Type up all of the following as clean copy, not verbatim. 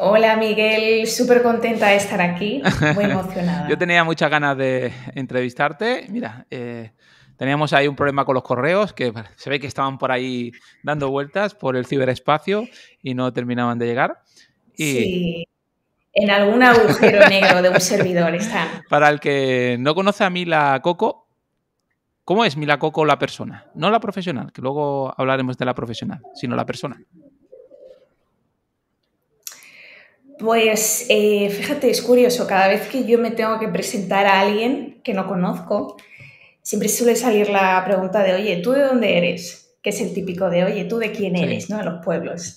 Hola Miguel, súper contenta de estar aquí, muy emocionada. Yo tenía muchas ganas de entrevistarte. Mira, teníamos ahí un problema con los correos, que se ve que estaban por ahí dando vueltas por el ciberespacio y no terminaban de llegar. Sí, en algún agujero negro de un servidor están. Para el que no conoce a Mila Coco, ¿cómo es Mila Coco la persona? No la profesional, que luego hablaremos de la profesional, sino la persona. Pues fíjate, es curioso, cada vez que yo me tengo que presentar a alguien que no conozco, siempre suele salir la pregunta de, oye, ¿tú de dónde eres? Que es el típico de, oye, ¿tú de quién eres? Sí. ¿No? En los pueblos.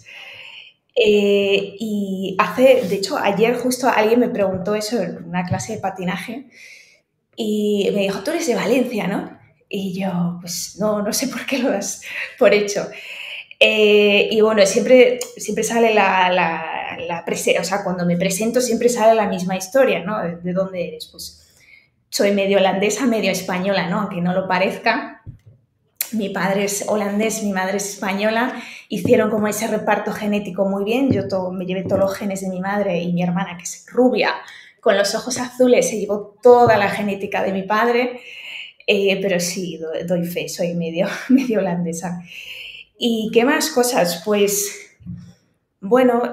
Y de hecho, ayer justo alguien me preguntó eso en una clase de patinaje y me dijo, tú eres de Valencia, ¿no? Y yo, pues no sé por qué lo das por hecho. Y bueno, siempre sale o sea, cuando me presento siempre sale la misma historia, ¿no? ¿De dónde eres? Pues soy medio holandesa, medio española, ¿no? Aunque no lo parezca. Mi padre es holandés, mi madre es española. Hicieron como ese reparto genético muy bien. Me llevé todos los genes de mi madre y mi hermana, que es rubia, con los ojos azules, se llevó toda la genética de mi padre. Pero sí, doy fe, soy medio holandesa. ¿Y qué más cosas? Pues, bueno,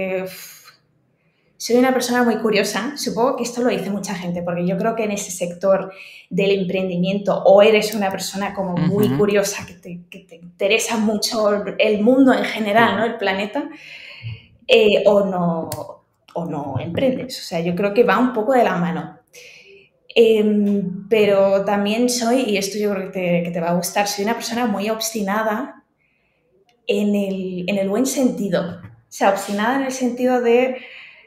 soy una persona muy curiosa. Supongo que esto lo dice mucha gente, porque yo creo que en ese sector del emprendimiento o eres una persona como muy curiosa, que te interesa mucho el mundo en general, ¿no? El planeta, o no emprendes. O sea, yo creo que va un poco de la mano. Pero también soy, y esto yo creo que te va a gustar, soy una persona muy obstinada en el buen sentido. O sea, obstinada en el sentido de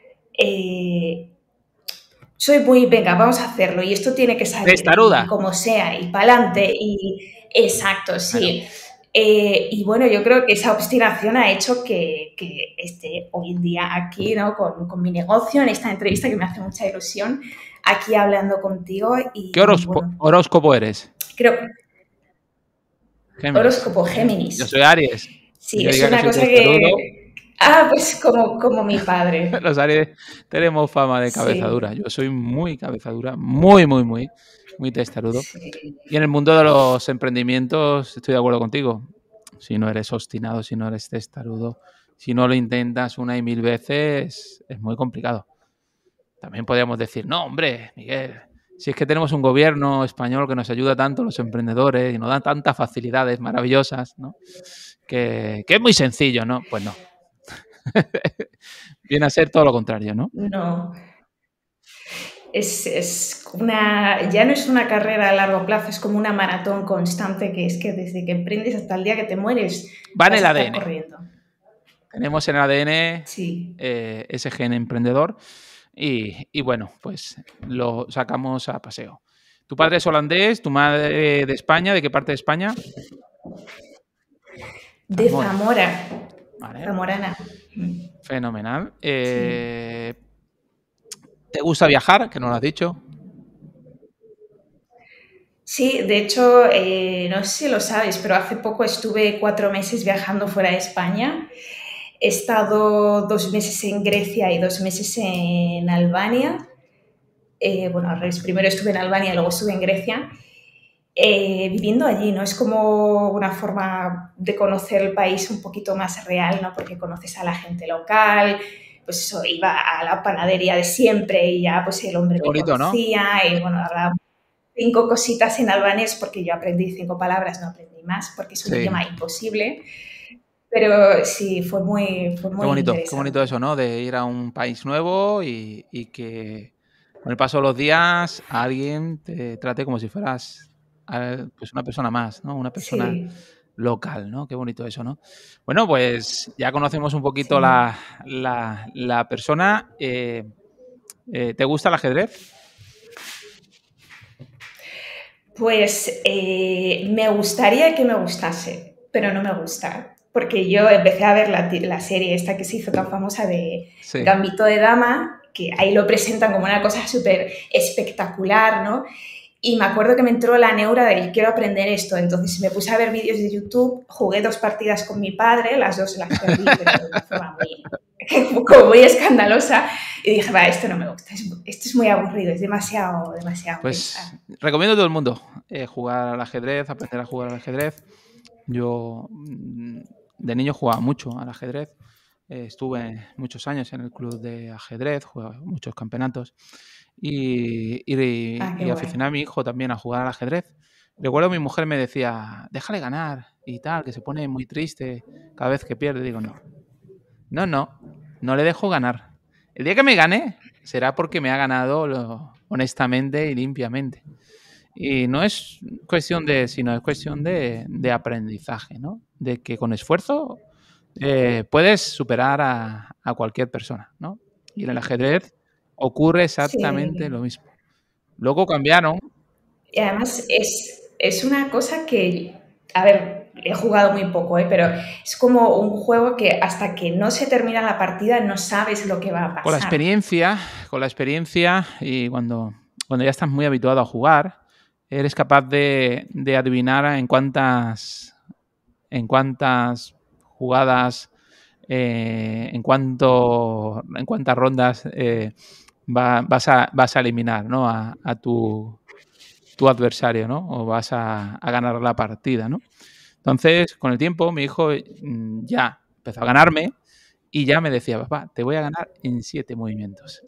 soy muy, venga, vamos a hacerlo y esto tiene que salir y Testaruda. como sea y para adelante y exacto, sí. Bueno. Y bueno, yo creo que esa obstinación ha hecho que esté hoy en día aquí, ¿no? Con mi negocio, en esta entrevista que me hace mucha ilusión, aquí hablando contigo y ¿Qué bueno, horóscopo eres? creo Géminis. horóscopo Yo Géminis. soy Aries. Que Sí, yo es diga que una soy cosa testarudo. que... pues como mi padre. Los Aries tenemos fama de cabeza Sí, dura. Yo soy muy cabeza dura, muy testarudo. sí. Y en el mundo de los emprendimientos estoy de acuerdo contigo. Si no eres obstinado, si no eres testarudo, si no lo intentas una y mil veces, es muy complicado. También podríamos decir, no, hombre, Miguel, si es que tenemos un gobierno español que nos ayuda tanto a los emprendedores y nos da tantas facilidades maravillosas, ¿no? Que es muy sencillo, ¿no? Pues no. Viene a ser todo lo contrario, ¿no? No, ya no es una carrera a largo plazo, es como una maratón constante que es que desde que emprendes hasta el día que te mueres Va en vas el a estar ADN. corriendo. Tenemos en el ADN Sí, ese gen emprendedor y bueno, pues lo sacamos a paseo. Tu padre es holandés, tu madre de España. ¿De qué parte de España? de Zamora. Zamora, Vale. zamorana. Fenomenal. Sí. ¿Te gusta viajar? Que no lo has dicho. Sí, de hecho, no sé si lo sabes, pero hace poco estuve 4 meses viajando fuera de España. He estado 2 meses en Grecia y 2 meses en Albania. Bueno, al revés, primero estuve en Albania y luego estuve en Grecia. Viviendo allí, ¿no? Es como una forma de conocer el país un poquito más real, ¿no? Porque conoces a la gente local, pues eso, iba a la panadería de siempre y ya pues el hombre Qué me bonito, ¿no? conocía y bueno, hablaba 5 cositas en albanés porque yo aprendí 5 palabras, no aprendí más porque es un Sí. idioma imposible, pero sí, fue Qué muy bonito interesante. eso, ¿no? De ir a un país nuevo y que con el paso de los días alguien te trate como si fueras pues una persona más, ¿no? Una persona Sí, local, ¿no? Qué bonito eso, ¿no? Bueno, pues ya conocemos un poquito sí. la persona. ¿Te gusta el ajedrez? Pues me gustaría que me gustase, pero no me gusta. Porque yo empecé a ver la serie esta que se hizo tan famosa de Sí. Gambito de Dama, que ahí lo presentan como una cosa súper espectacular, ¿no? Y me acuerdo que me entró la neura de quiero aprender esto. Entonces me puse a ver vídeos de YouTube, jugué 2 partidas con mi padre, las 2 las perdí, pero de una forma como muy escandalosa. Y dije, va, esto no me gusta, esto es muy aburrido, es demasiado Pues pensar. recomiendo a todo el mundo jugar al ajedrez, aprender a jugar al ajedrez. Yo de niño jugaba mucho al ajedrez. Estuve muchos años en el club de ajedrez, jugué muchos campeonatos Qué y guay. aficioné a mi hijo también a jugar al ajedrez. Recuerdo mi mujer me decía, déjale ganar y tal, que se pone muy triste cada vez que pierde. Digo, no le dejo ganar. El día que me gane será porque me ha ganado honestamente y limpiamente. Y no es cuestión sino es cuestión de aprendizaje, ¿no? De que con esfuerzo puedes superar a cualquier persona, ¿no? Y en el ajedrez ocurre exactamente Sí. lo mismo. Luego cambiaron. Y además es una cosa que, a ver, he jugado muy poco, pero es como un juego que hasta que no se termina la partida no sabes lo que va a Con pasar. la experiencia y cuando ya estás muy habituado a jugar, eres capaz de adivinar en cuántas jugadas, en cuántas rondas vas a eliminar, ¿no? a tu adversario, ¿no? O vas a ganar la partida, ¿no? Entonces, con el tiempo, mi hijo ya empezó a ganarme y ya me decía, papá, te voy a ganar en 7 movimientos.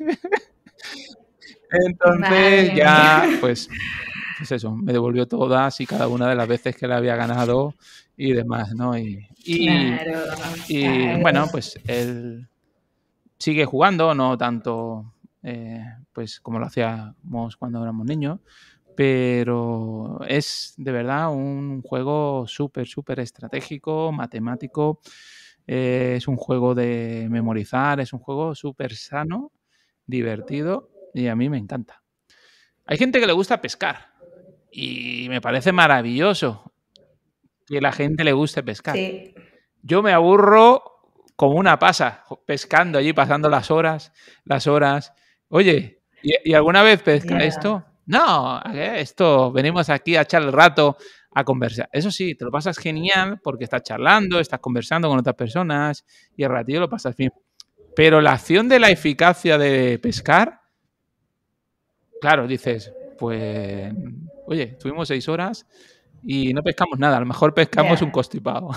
Entonces Madre mía. ya, pues eso, me devolvió todas y cada una de las veces que le había ganado y demás, ¿no? Claro, Y claro. bueno, pues él sigue jugando, no tanto pues como lo hacíamos cuando éramos niños, pero es de verdad un juego súper, súper estratégico, matemático, es un juego de memorizar, es un juego súper sano, divertido y a mí me encanta. Hay gente que le gusta pescar y me parece maravilloso que la gente le guste pescar. Sí. Yo me aburro como una pasa pescando allí, pasando las horas. Oye, ¿y alguna vez pesca Ya. esto? No, esto venimos aquí a echar el rato, a conversar. Eso sí, te lo pasas genial porque estás charlando, estás conversando con otras personas y el ratillo lo pasas bien. Pero la acción de la eficacia de pescar, claro, dices, pues, oye, estuvimos 6 horas y no pescamos nada, a lo mejor pescamos un Ya. constipado.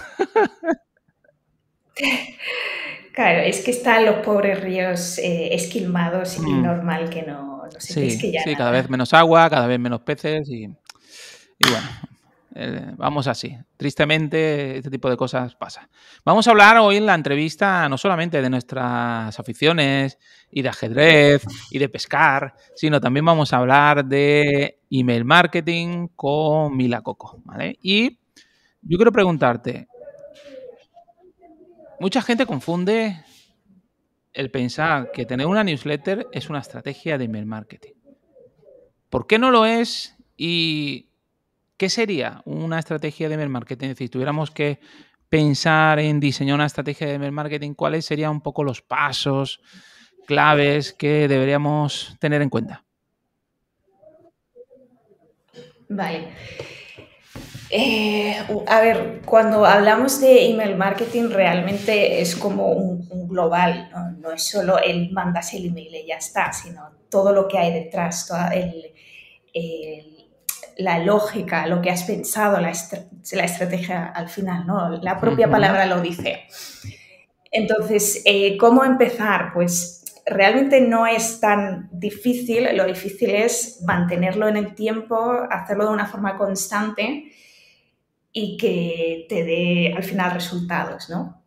Claro, es que están los pobres ríos esquilmados y Mm. normal que no se Sí, pesque ya sí, cada vez nada. menos agua, cada vez menos peces y bueno, vamos así. Tristemente, este tipo de cosas pasa. Vamos a hablar hoy en la entrevista no solamente de nuestras aficiones y de ajedrez y de pescar, sino también vamos a hablar de email marketing con Mila Coco, ¿vale? Y yo quiero preguntarte, mucha gente confunde el pensar que tener una newsletter es una estrategia de email marketing. ¿Por qué no lo es? ¿Y qué sería una estrategia de email marketing? Es decir, si tuviéramos que pensar en diseñar una estrategia de email marketing, ¿cuáles serían un poco los pasos claves que deberíamos tener en cuenta? Vale. A ver, cuando hablamos de email marketing realmente es como un global, ¿no? No es solo el mandas el email y ya está, sino todo lo que hay detrás, toda la lógica, lo que has pensado, la estrategia al final, ¿no? La propia Ujú. palabra lo dice. Entonces, ¿cómo empezar? Pues realmente no es tan difícil, lo difícil es mantenerlo en el tiempo, hacerlo de una forma constante y que te dé al final resultados, ¿no?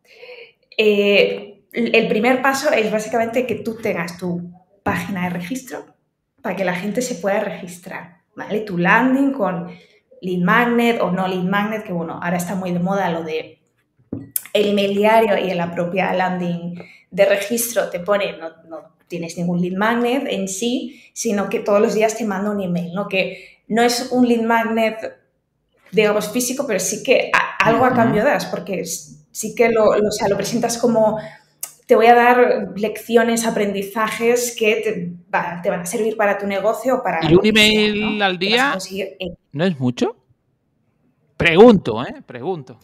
El primer paso es básicamente que tú tengas tu página de registro para que la gente se pueda registrar, ¿vale? Tu landing con lead magnet o no lead magnet, que bueno, ahora está muy de moda lo de el email diario y en la propia landing de registro te pone, no tienes ningún lead magnet en sí, sino que todos los días te manda un email, ¿no? Que no es un lead magnet, digamos, físico, pero sí que algo a Ujú. cambio das, porque sí que lo presentas como te voy a dar lecciones, aprendizajes que te van a servir para tu negocio o para ¿Y lo un que sea, email ¿no? al Que vas a día conseguir. no es mucho? Pregunto, ¿eh? Pregunto.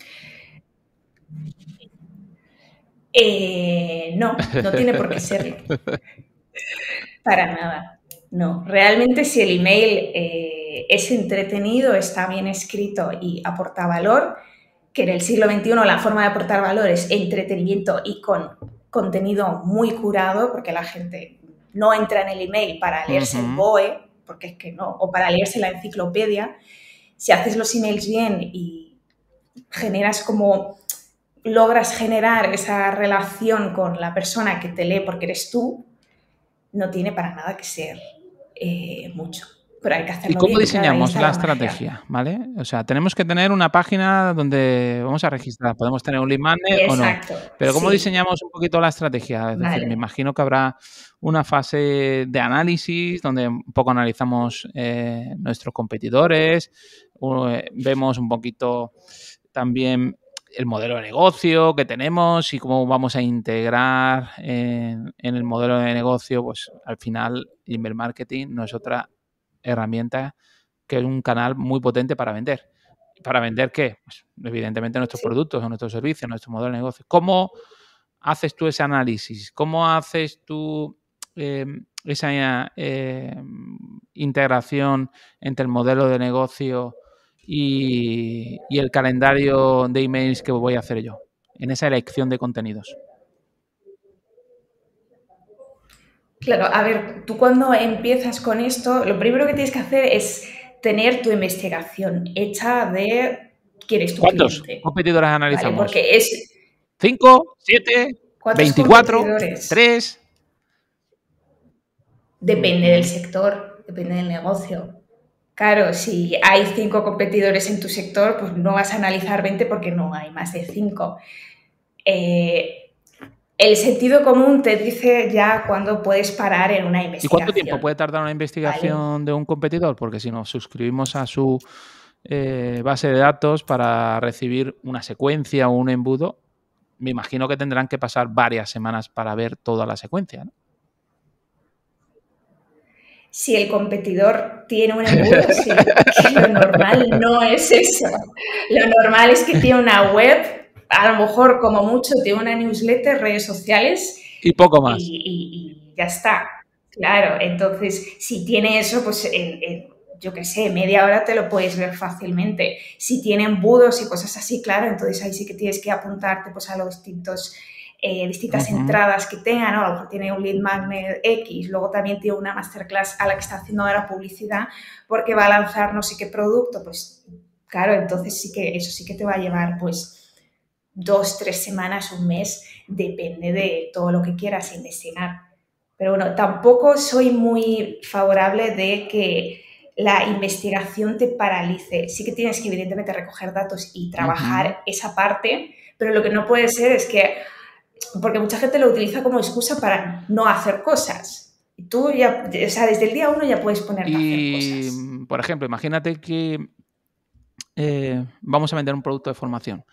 No tiene por qué serlo. Para nada. No, realmente si el email es entretenido, está bien escrito y aporta valor, que en el siglo XXI la forma de aportar valor es entretenimiento y con contenido muy curado, porque la gente no entra en el email para leerse el BOE, porque es que no, o para leerse la enciclopedia. Si haces los emails bien y generas como logras generar esa relación con la persona que te lee porque eres tú, no tiene para nada que ser mucho. Pero hay que ¿Y hacerlo cómo bien, claro, ahí diseñamos está la la magia. estrategia? ¿Vale? O sea, tenemos que tener una página donde vamos a registrar. Podemos tener un lead magnet o no. Exacto, Pero ¿cómo sí. diseñamos un poquito la estrategia? Es decir, me Vale. imagino que habrá una fase de análisis donde un poco analizamos nuestros competidores, vemos un poquito también el modelo de negocio que tenemos y cómo vamos a integrar en el modelo de negocio. Pues al final, email marketing no es otra herramienta que es un canal muy potente para vender. ¿Para vender qué? Pues, evidentemente nuestros Sí. productos o nuestros servicios, nuestro modelo de negocio. ¿Cómo haces tú ese análisis? ¿Cómo haces tú esa integración entre el modelo de negocio y el calendario de emails que voy a hacer yo en esa elección de contenidos? Claro, a ver, tú cuando empiezas con esto, lo primero que tienes que hacer es tener tu investigación hecha de quién es tu ¿Cuántos cliente, competidores ¿vale? analizamos? Porque es ¿5? ¿7? ¿cuántos ¿24? competidores? ¿3? Depende del sector, depende del negocio. Claro, si hay 5 competidores en tu sector, pues no vas a analizar 20 porque no hay más de 5. El sentido común te dice ya cuándo puedes parar en una ¿Y cuánto tiempo investigación, puede tardar una ¿vale? investigación de un competidor? Porque si nos suscribimos a su base de datos para recibir una secuencia o un embudo, me imagino que tendrán que pasar varias semanas para ver toda la secuencia, ¿no? Si el competidor tiene un embudo, sí, que lo normal no es eso. Lo normal es que tiene una web, a lo mejor como mucho tiene una newsletter, redes sociales Y poco más. y ya está. Claro, entonces si tiene eso, pues yo qué sé, media hora te lo puedes ver fácilmente. Si tiene embudos y cosas así, claro, entonces ahí sí que tienes que apuntarte pues a los distintas entradas que tenga, ¿no? A lo mejor tiene un lead magnet X, luego también tiene una masterclass a la que está haciendo ahora publicidad porque va a lanzar no sé qué producto, pues claro, entonces sí que eso sí que te va a llevar pues 2, 3 semanas, un mes, depende de todo lo que quieras investigar. Pero bueno, tampoco soy muy favorable de que la investigación te paralice. Sí que tienes que evidentemente recoger datos y trabajar esa parte, pero lo que no puede ser es que, porque mucha gente lo utiliza como excusa para no hacer cosas. Y tú ya, o sea, desde el día uno ya puedes ponerte a hacer Y, cosas. por ejemplo, imagínate que vamos a vender un producto de formación.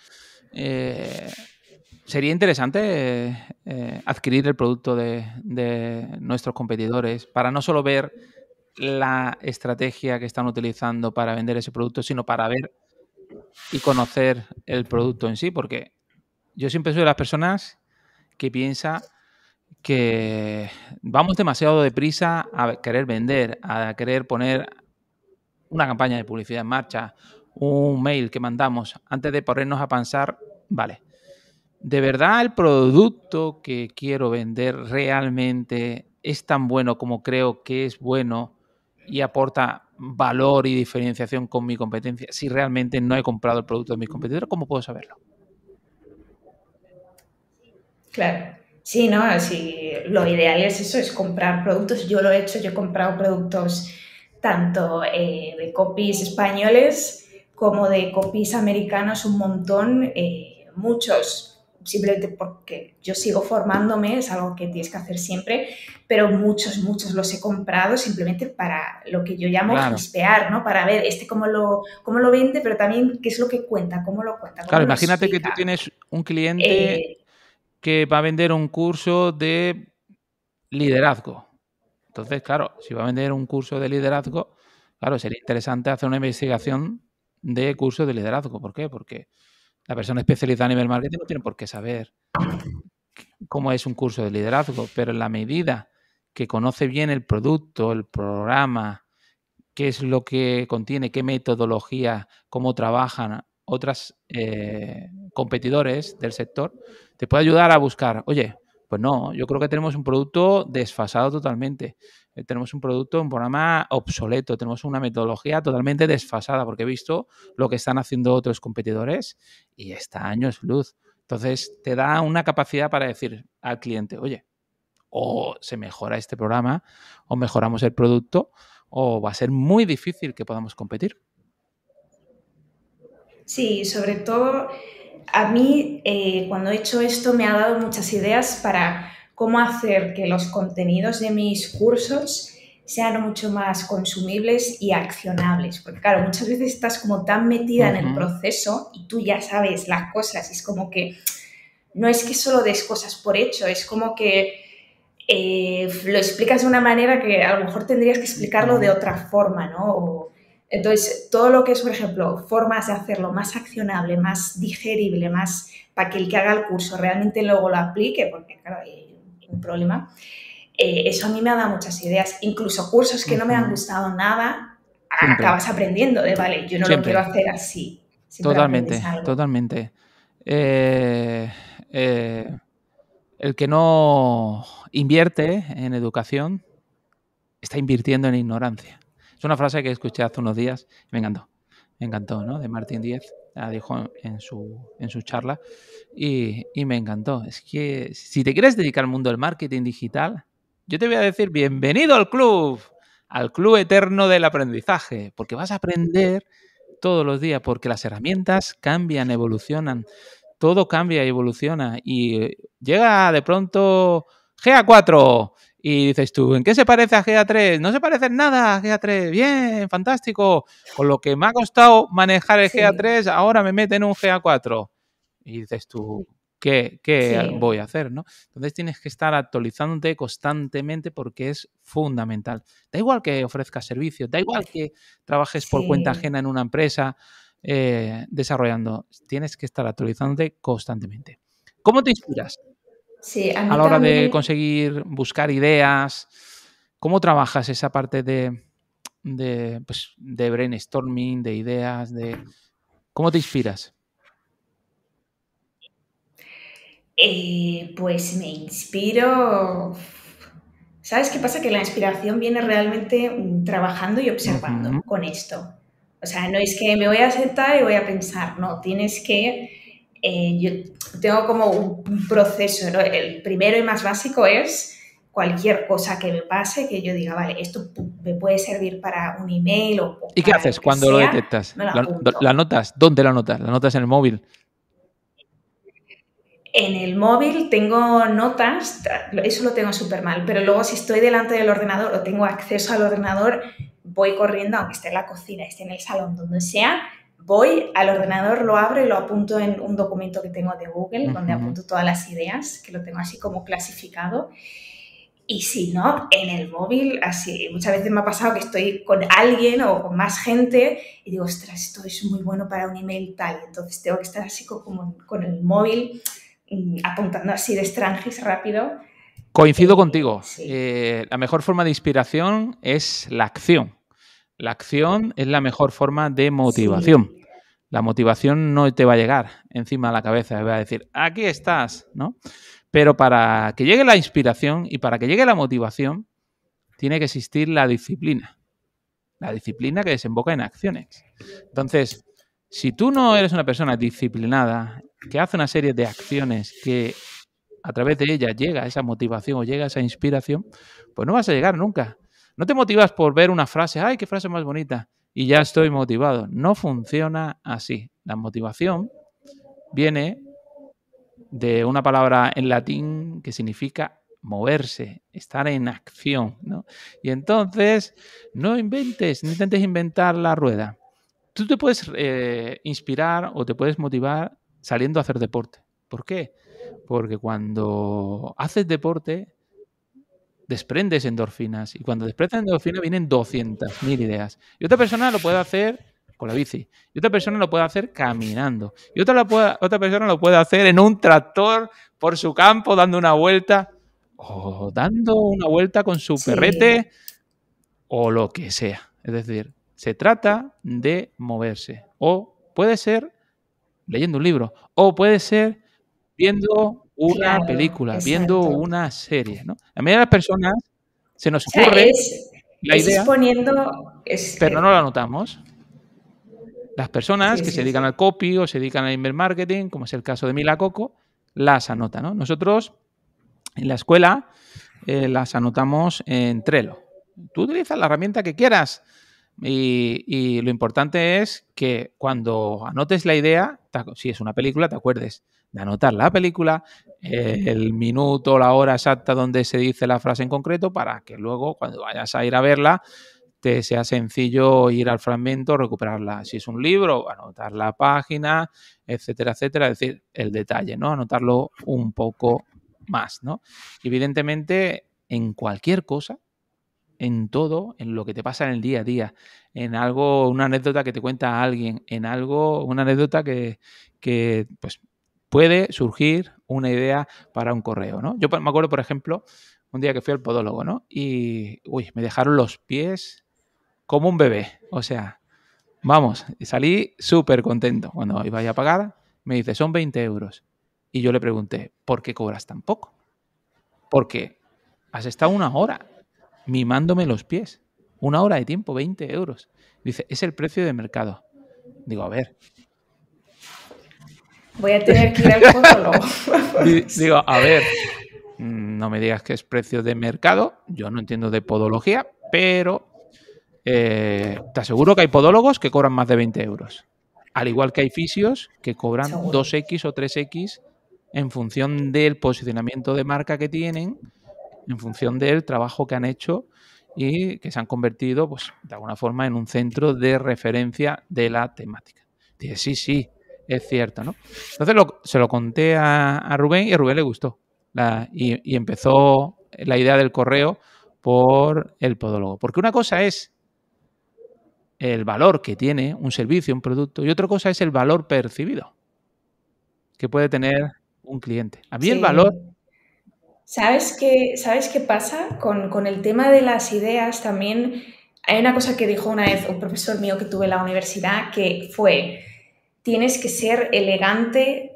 Sería interesante adquirir el producto de nuestros competidores para no solo ver la estrategia que están utilizando para vender ese producto, sino para ver y conocer el producto en sí, porque yo siempre soy de las personas que piensa que vamos demasiado deprisa a querer vender, a querer poner una campaña de publicidad en marcha, un mail que mandamos, antes de ponernos a pensar, vale, ¿de verdad el producto que quiero vender realmente es tan bueno como creo que es bueno y aporta valor y diferenciación con mi competencia? Si realmente no he comprado el producto de mis competidores, ¿cómo puedo saberlo? Claro. Sí, ¿no? Sí, lo ideal es eso, es comprar productos. Yo lo he hecho, yo he comprado productos tanto de copies españoles como de copies americanos, un montón, muchos, simplemente porque yo sigo formándome, es algo que tienes que hacer siempre, pero muchos los he comprado simplemente para lo que yo llamo Claro, hispear, ¿no? Para ver cómo lo vende, pero también qué es lo que cuenta, cómo lo cuenta, claro, cómo lo imagínate que tú explica. tienes un cliente Eh, que va a vender un curso de liderazgo. Entonces, claro, si va a vender un curso de liderazgo, claro, sería interesante hacer una investigación de curso de liderazgo. ¿Por qué? Porque la persona especializada a nivel marketing no tiene por qué saber cómo es un curso de liderazgo, pero en la medida que conoce bien el producto, el programa, qué es lo que contiene, qué metodología, cómo trabajan otros competidores del sector, te puede ayudar a buscar, oye, pues no, yo creo que tenemos un producto desfasado totalmente, tenemos un producto, un programa obsoleto, tenemos una metodología totalmente desfasada, porque he visto lo que están haciendo otros competidores y está años luz. Entonces, te da una capacidad para decir al cliente, oye, o se mejora este programa, o mejoramos el producto, o va a ser muy difícil que podamos competir. Sí, sobre todo a mí cuando he hecho esto me ha dado muchas ideas para cómo hacer que los contenidos de mis cursos sean mucho más consumibles y accionables. Porque claro, muchas veces estás como tan metida en el proceso y tú ya sabes las cosas. Es como que no es que solo des cosas por hecho, es como que lo explicas de una manera que a lo mejor tendrías que explicarlo de otra forma, ¿no? Entonces, todo lo que es, por ejemplo, formas de hacerlo más accionable, más digerible, más para que el que haga el curso realmente luego lo aplique, porque claro, hay un problema, eso a mí me ha dado muchas ideas. Incluso cursos que no me han gustado nada, Siempre. acabas aprendiendo de, vale, yo no Siempre. lo quiero hacer así. Siempre Totalmente, aprendes algo. totalmente. El que no invierte en educación está invirtiendo en ignorancia. Es una frase que escuché hace unos días y me encantó, ¿no? De Martín Díez, la dijo en su charla y me encantó. Es que si te quieres dedicar al mundo del marketing digital, yo te voy a decir bienvenido al club eterno del aprendizaje, porque vas a aprender todos los días, porque las herramientas cambian, evolucionan, todo cambia y evoluciona y llega de pronto GA4 y dices tú, ¿en qué se parece a GA3? No se parece en nada a GA3, bien, fantástico, con lo que me ha costado manejar el GA3, ahora me meten un GA4 y dices tú, ¿qué voy a hacer? ¿No? Entonces tienes que estar actualizándote constantemente porque es fundamental. Da igual que ofrezcas servicios, da igual que trabajes por cuenta ajena en una empresa desarrollando, tienes que estar actualizándote constantemente. ¿Cómo te inspiras Sí, a a mí la hora de también. conseguir buscar ideas? ¿Cómo trabajas esa parte de brainstorming, de ideas, cómo te inspiras? Pues me inspiro. ¿Sabes qué pasa? Que la inspiración viene realmente trabajando y observando con esto. O sea, no es que me voy a sentar y voy a pensar, no, tienes que. Yo tengo como un proceso, ¿no? El primero y más básico es cualquier cosa que me pase, que yo diga, vale, esto me puede servir para un email o ¿Y qué para haces lo que cuando lo sea, detectas? me lo ¿La apunto. notas? ¿Dónde la notas? ¿La notas en el móvil? En el móvil tengo notas, eso lo tengo súper mal, pero luego si estoy delante del ordenador o tengo acceso al ordenador, voy corriendo, aunque esté en la cocina, esté en el salón, donde sea, voy al ordenador, lo abro y lo apunto en un documento que tengo de Google, donde apunto todas las ideas, que lo tengo así como clasificado. Y si no, en el móvil, así, muchas veces me ha pasado que estoy con alguien o con más gente y digo, ostras, esto es muy bueno para un email tal. Entonces tengo que estar así como con el móvil apuntando así de extranjis rápido. Coincido contigo. Sí. La mejor forma de inspiración es la acción. La acción es la mejor forma de motivación. Sí. La motivación no te va a llegar encima de la cabeza, va a decir, aquí estás, ¿no? Pero para que llegue la inspiración y para que llegue la motivación, tiene que existir la disciplina. La disciplina que desemboca en acciones. Entonces, si tú no eres una persona disciplinada, que hace una serie de acciones que a través de ella llega esa motivación o llega esa inspiración, pues no vas a llegar nunca. No te motivas por ver una frase, ¡ay, qué frase más bonita! Y ya estoy motivado. No funciona así. La motivación viene de una palabra en latín que significa moverse, estar en acción, ¿no? Y entonces, no intentes inventar la rueda. Tú te puedes inspirar o te puedes motivar saliendo a hacer deporte. ¿Por qué? porque cuando haces deporte desprendes endorfinas y cuando desprendes endorfinas vienen 200.000 ideas. Y otra persona lo puede hacer con la bici, y otra persona lo puede hacer caminando, y otra persona lo puede hacer en un tractor por su campo dando una vuelta o dando una vuelta con su Sí, perrete o lo que sea. Es decir, se trata de moverse. O puede ser leyendo un libro, o puede ser viendo una claro, película, viendo exacto. una serie, ¿no? A mí a las personas se nos O sea, ocurre la es idea, exponiendo, pero no la anotamos. Las personas sí, que se sí, dedican sí. al copy o se dedican al email marketing, como es el caso de Mila Coco, las anotan, ¿no? Nosotros en la escuela las anotamos en Trello. Tú utilizas la herramienta que quieras y lo importante es que cuando anotes la idea, si es una película, te acuerdes de anotar la película, el minuto, la hora exacta donde se dice la frase en concreto, para que luego cuando vayas a ir a verla te sea sencillo ir al fragmento, recuperarla. Si es un libro, anotar la página, etcétera, etcétera. Es decir, el detalle, ¿no? Anotarlo un poco más, ¿no? Evidentemente, en cualquier cosa, en todo, en lo que te pasa en el día a día, en algo, una anécdota que te cuenta alguien, en algo, una anécdota que pues, puede surgir una idea para un correo, ¿no? Yo me acuerdo, por ejemplo, un día que fui al podólogo, ¿no? Y, me dejaron los pies como un bebé. O sea, vamos, salí súper contento. Cuando iba a pagar, me dice, son 20 euros. Y yo le pregunté, ¿por qué cobras tan poco? Porque has estado una hora mimándome los pies. Una hora de tiempo, 20 euros. Dice, es el precio de mercado. Digo, a ver. Voy a tener que ir al podólogo. Digo, a ver, no me digas que es precio de mercado. Yo no entiendo de podología, pero te aseguro que hay podólogos que cobran más de 20 euros. Al igual que hay fisios que cobran Seguro. 2x o 3x en función del posicionamiento de marca que tienen, en función del trabajo que han hecho y que se han convertido, pues, de alguna forma en un centro de referencia de la temática. Dice, sí, es cierto, ¿no? Entonces se lo conté a Rubén y a Rubén le gustó. Y empezó la idea del correo por el podólogo. Porque una cosa es el valor que tiene un servicio, un producto, y otra cosa es el valor percibido que puede tener un cliente. A mí el valor... Sí. ¿Sabes qué pasa? Con el tema de las ideas también hay una cosa que dijo una vez un profesor mío que tuve en la universidad que fue, tienes que ser elegante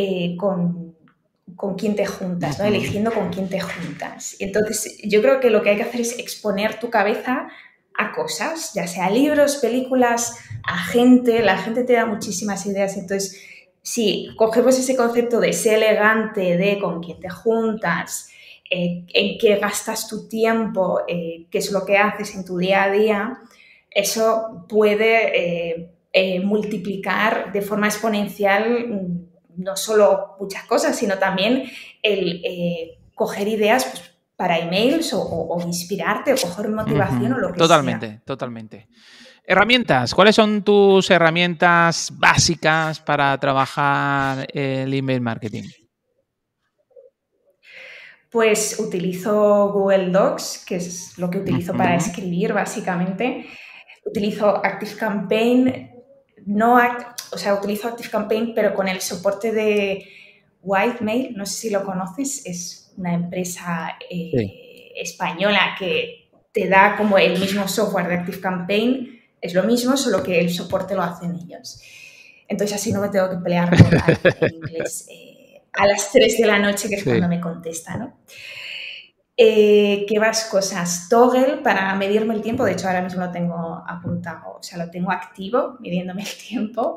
con quién te juntas, ¿no? Eligiendo con quién te juntas. Y entonces yo creo que lo que hay que hacer es exponer tu cabeza a cosas, ya sea libros, películas, a gente, la gente te da muchísimas ideas, entonces si cogemos ese concepto de ser elegante, de con quién te juntas, en qué gastas tu tiempo, qué es lo que haces en tu día a día, eso puede multiplicar de forma exponencial no solo muchas cosas, sino también el coger ideas pues, para emails o inspirarte o coger motivación o lo que sea. Totalmente. Herramientas. ¿Cuáles son tus herramientas básicas para trabajar el email marketing? Pues utilizo Google Docs, que es lo que utilizo para escribir básicamente. Utilizo ActiveCampaign, utilizo ActiveCampaign, pero con el soporte de Whitemail, no sé si lo conoces, es una empresa Sí. española que te da como el mismo software de ActiveCampaign, es lo mismo, solo que el soporte lo hacen ellos. Entonces así no me tengo que pelear con alguien en inglés a las 3 de la noche, que es cuando Sí. me contesta, ¿no? ¿Qué más cosas? Toggle para medirme el tiempo, de hecho ahora mismo lo tengo apuntado, o sea, lo tengo activo, midiéndome el tiempo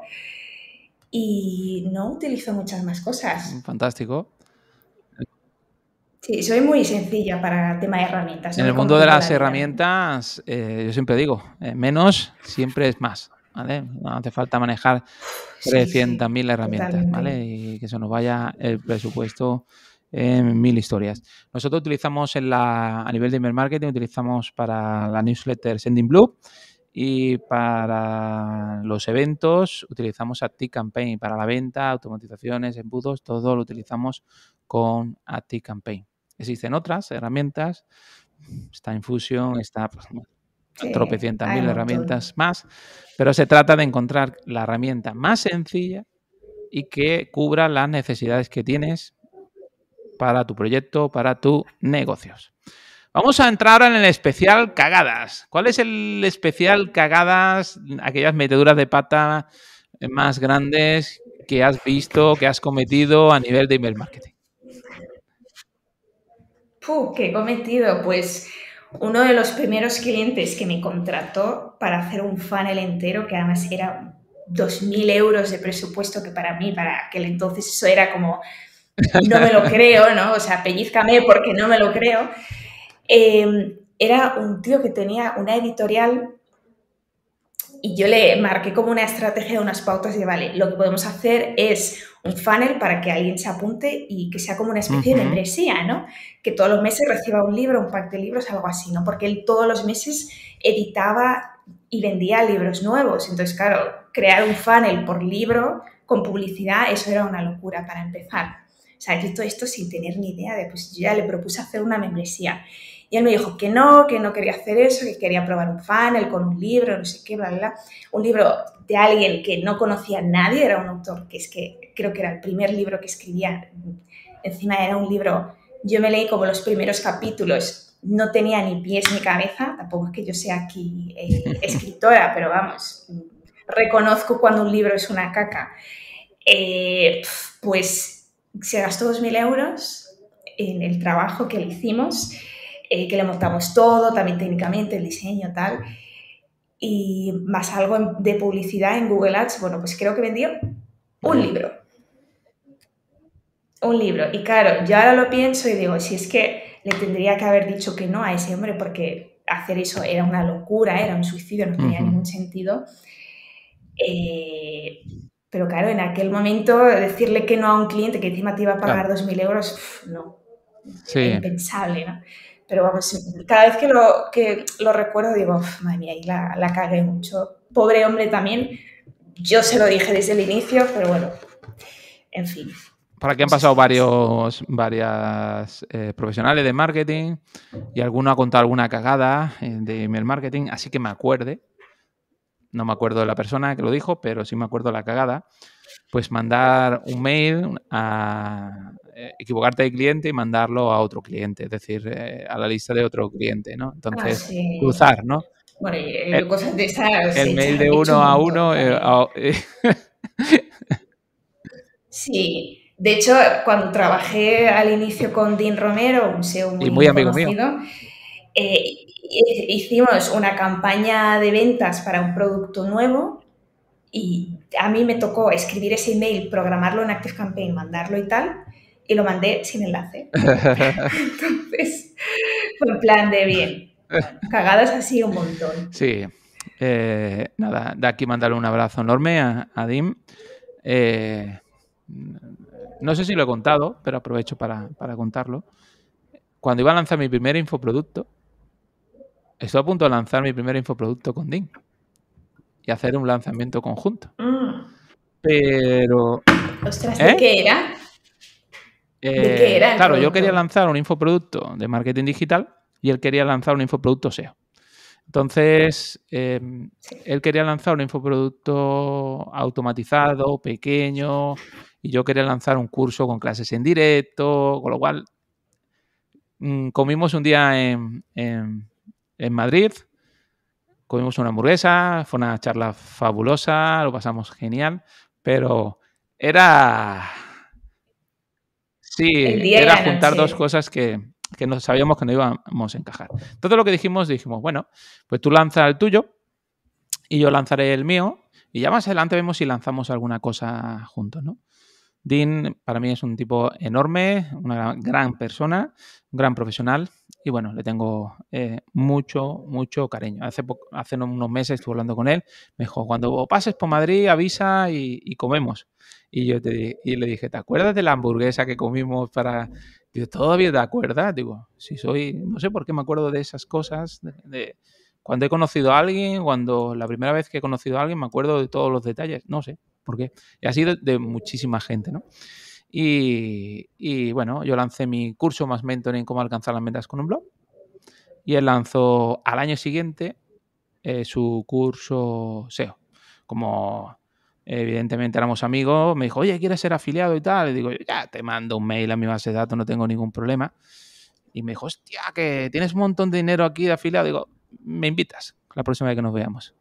y no utilizo muchas más cosas. Fantástico. Sí, soy muy sencilla para tema de herramientas, no En me el mundo de complico las la vida. herramientas, yo siempre digo, menos siempre es más, ¿vale? No hace falta manejar Sí, sí, 300.000 herramientas, totalmente. ¿vale? Y que se nos vaya el presupuesto en 1000 historias. Nosotros utilizamos a nivel de email marketing, utilizamos para la newsletter Sending Blue Y para los eventos utilizamos ActiveCampaign. Para la venta, automatizaciones, embudos, todo lo utilizamos con ActiveCampaign. Existen otras herramientas, está Infusion, está Sí, tropecientas hay mil un herramientas montón. más, pero se trata de encontrar la herramienta más sencilla y que cubra las necesidades que tienes para tu proyecto, para tus negocios. Vamos a entrar ahora en el especial cagadas. ¿Cuál es el especial cagadas, aquellas meteduras de pata más grandes que has visto, que has cometido a nivel de email marketing? ¿Qué he cometido? Pues uno de los primeros clientes que me contrató para hacer un funnel entero, que además era 2.000 euros de presupuesto, que para mí, para aquel entonces, eso era como, no me lo creo, ¿no? O sea, pellízcame porque no me lo creo. Era un tío que tenía una editorial y yo le marqué como una estrategia de unas pautas de, vale, lo que podemos hacer es un funnel para que alguien se apunte y que sea como una especie de membresía, ¿no? Que todos los meses reciba un libro, un pack de libros, algo así, ¿no? Porque él todos los meses editaba y vendía libros nuevos. Entonces, claro, crear un funnel por libro con publicidad, eso era una locura para empezar. O sea, yo todo esto sin tener ni idea de, pues yo ya le propuse hacer una membresía. Y él me dijo que no quería hacer eso, que quería probar un funnel con un libro, no sé qué, bla, bla, bla. Un libro de alguien que no conocía a nadie, era un autor que es que creo que era el primer libro que escribía. Encima era un libro, yo me leí como los primeros capítulos, no tenía ni pies ni cabeza, tampoco es que yo sea aquí escritora, pero vamos, reconozco cuando un libro es una caca. Pues se gastó 2.000 euros en el trabajo que le hicimos, que le montamos todo, también técnicamente, el diseño, tal, y más algo de publicidad en Google Ads. Bueno, pues creo que vendió un Vaya. libro. Un libro. Y claro, yo ahora lo pienso y digo, si es que le tendría que haber dicho que no a ese hombre porque hacer eso era una locura, era un suicidio, no tenía ningún sentido. Pero claro, en aquel momento decirle que no a un cliente que encima te iba a pagar Claro. 2.000 euros, no, era Sí. impensable, ¿no? Pero vamos, cada vez que lo recuerdo digo, madre mía, ahí la cagué mucho. Pobre hombre también, yo se lo dije desde el inicio, pero bueno, en fin. Por aquí han Cosas pasado que pasan. varias profesionales de marketing y alguno ha contado alguna cagada de email marketing, así que me acuerde. No me acuerdo de la persona que lo dijo, pero sí me acuerdo de la cagada. Pues mandar un mail a equivocarte de cliente y mandarlo a otro cliente, es decir, a la lista de otro cliente, ¿no? Ah, Entonces, sí. cruzar, ¿no? Bueno, El, cosas de esas el mail de he hecho uno un a montón uno. también. Sí, de hecho, cuando trabajé al inicio con Dean Romero, un SEO Y muy muy amigo mío. conocido, hicimos una campaña de ventas para un producto nuevo y a mí me tocó escribir ese email, programarlo en ActiveCampaign, mandarlo y tal, y lo mandé sin enlace. Entonces, fue en plan de bien. Bueno, cagadas así un montón. Sí. Nada, de aquí mandarle un abrazo enorme a Dim. No sé si lo he contado, pero aprovecho para contarlo. Cuando iba a lanzar mi primer infoproducto, estoy a punto de lanzar mi primer infoproducto con Dim y hacer un lanzamiento conjunto. Pero... Ostras, ¿de qué era? ¿De qué era el Claro, yo quería producto? lanzar un infoproducto de marketing digital y él quería lanzar un infoproducto SEO. Entonces, él quería lanzar un infoproducto automatizado, pequeño, y yo quería lanzar un curso con clases en directo, con lo cual comimos un día en Madrid, comimos una hamburguesa, fue una charla fabulosa, lo pasamos genial, pero era... El Sí, día y era la juntar dos noche. cosas que no sabíamos que no íbamos a encajar. Entonces lo que dijimos, bueno, pues tú lanza el tuyo y yo lanzaré el mío y ya más adelante vemos si lanzamos alguna cosa juntos, ¿no? Dean para mí es un tipo enorme, una gran persona, un gran profesional y bueno, le tengo mucho cariño. Hace unos meses estuve hablando con él, me dijo, cuando pases por Madrid avisa y comemos. Y y le dije, ¿te acuerdas de la hamburguesa que comimos para...? Digo, ¿todavía te acuerdas? Digo, si soy... No sé por qué me acuerdo de esas cosas, Cuando he conocido a alguien, cuando la primera vez que he conocido a alguien, me acuerdo de todos los detalles. No sé por qué. Y así de muchísima gente, ¿no? Y bueno, yo lancé mi curso más mentoring, cómo alcanzar las metas con un blog. Y él lanzó al año siguiente su curso SEO. Como evidentemente éramos amigos, me dijo, oye, ¿quieres ser afiliado y tal? Y digo, ya te mando un mail a mi base de datos, no tengo ningún problema. Y me dijo, hostia, que tienes un montón de dinero aquí de afiliado. Digo, me invitas la próxima vez que nos veamos.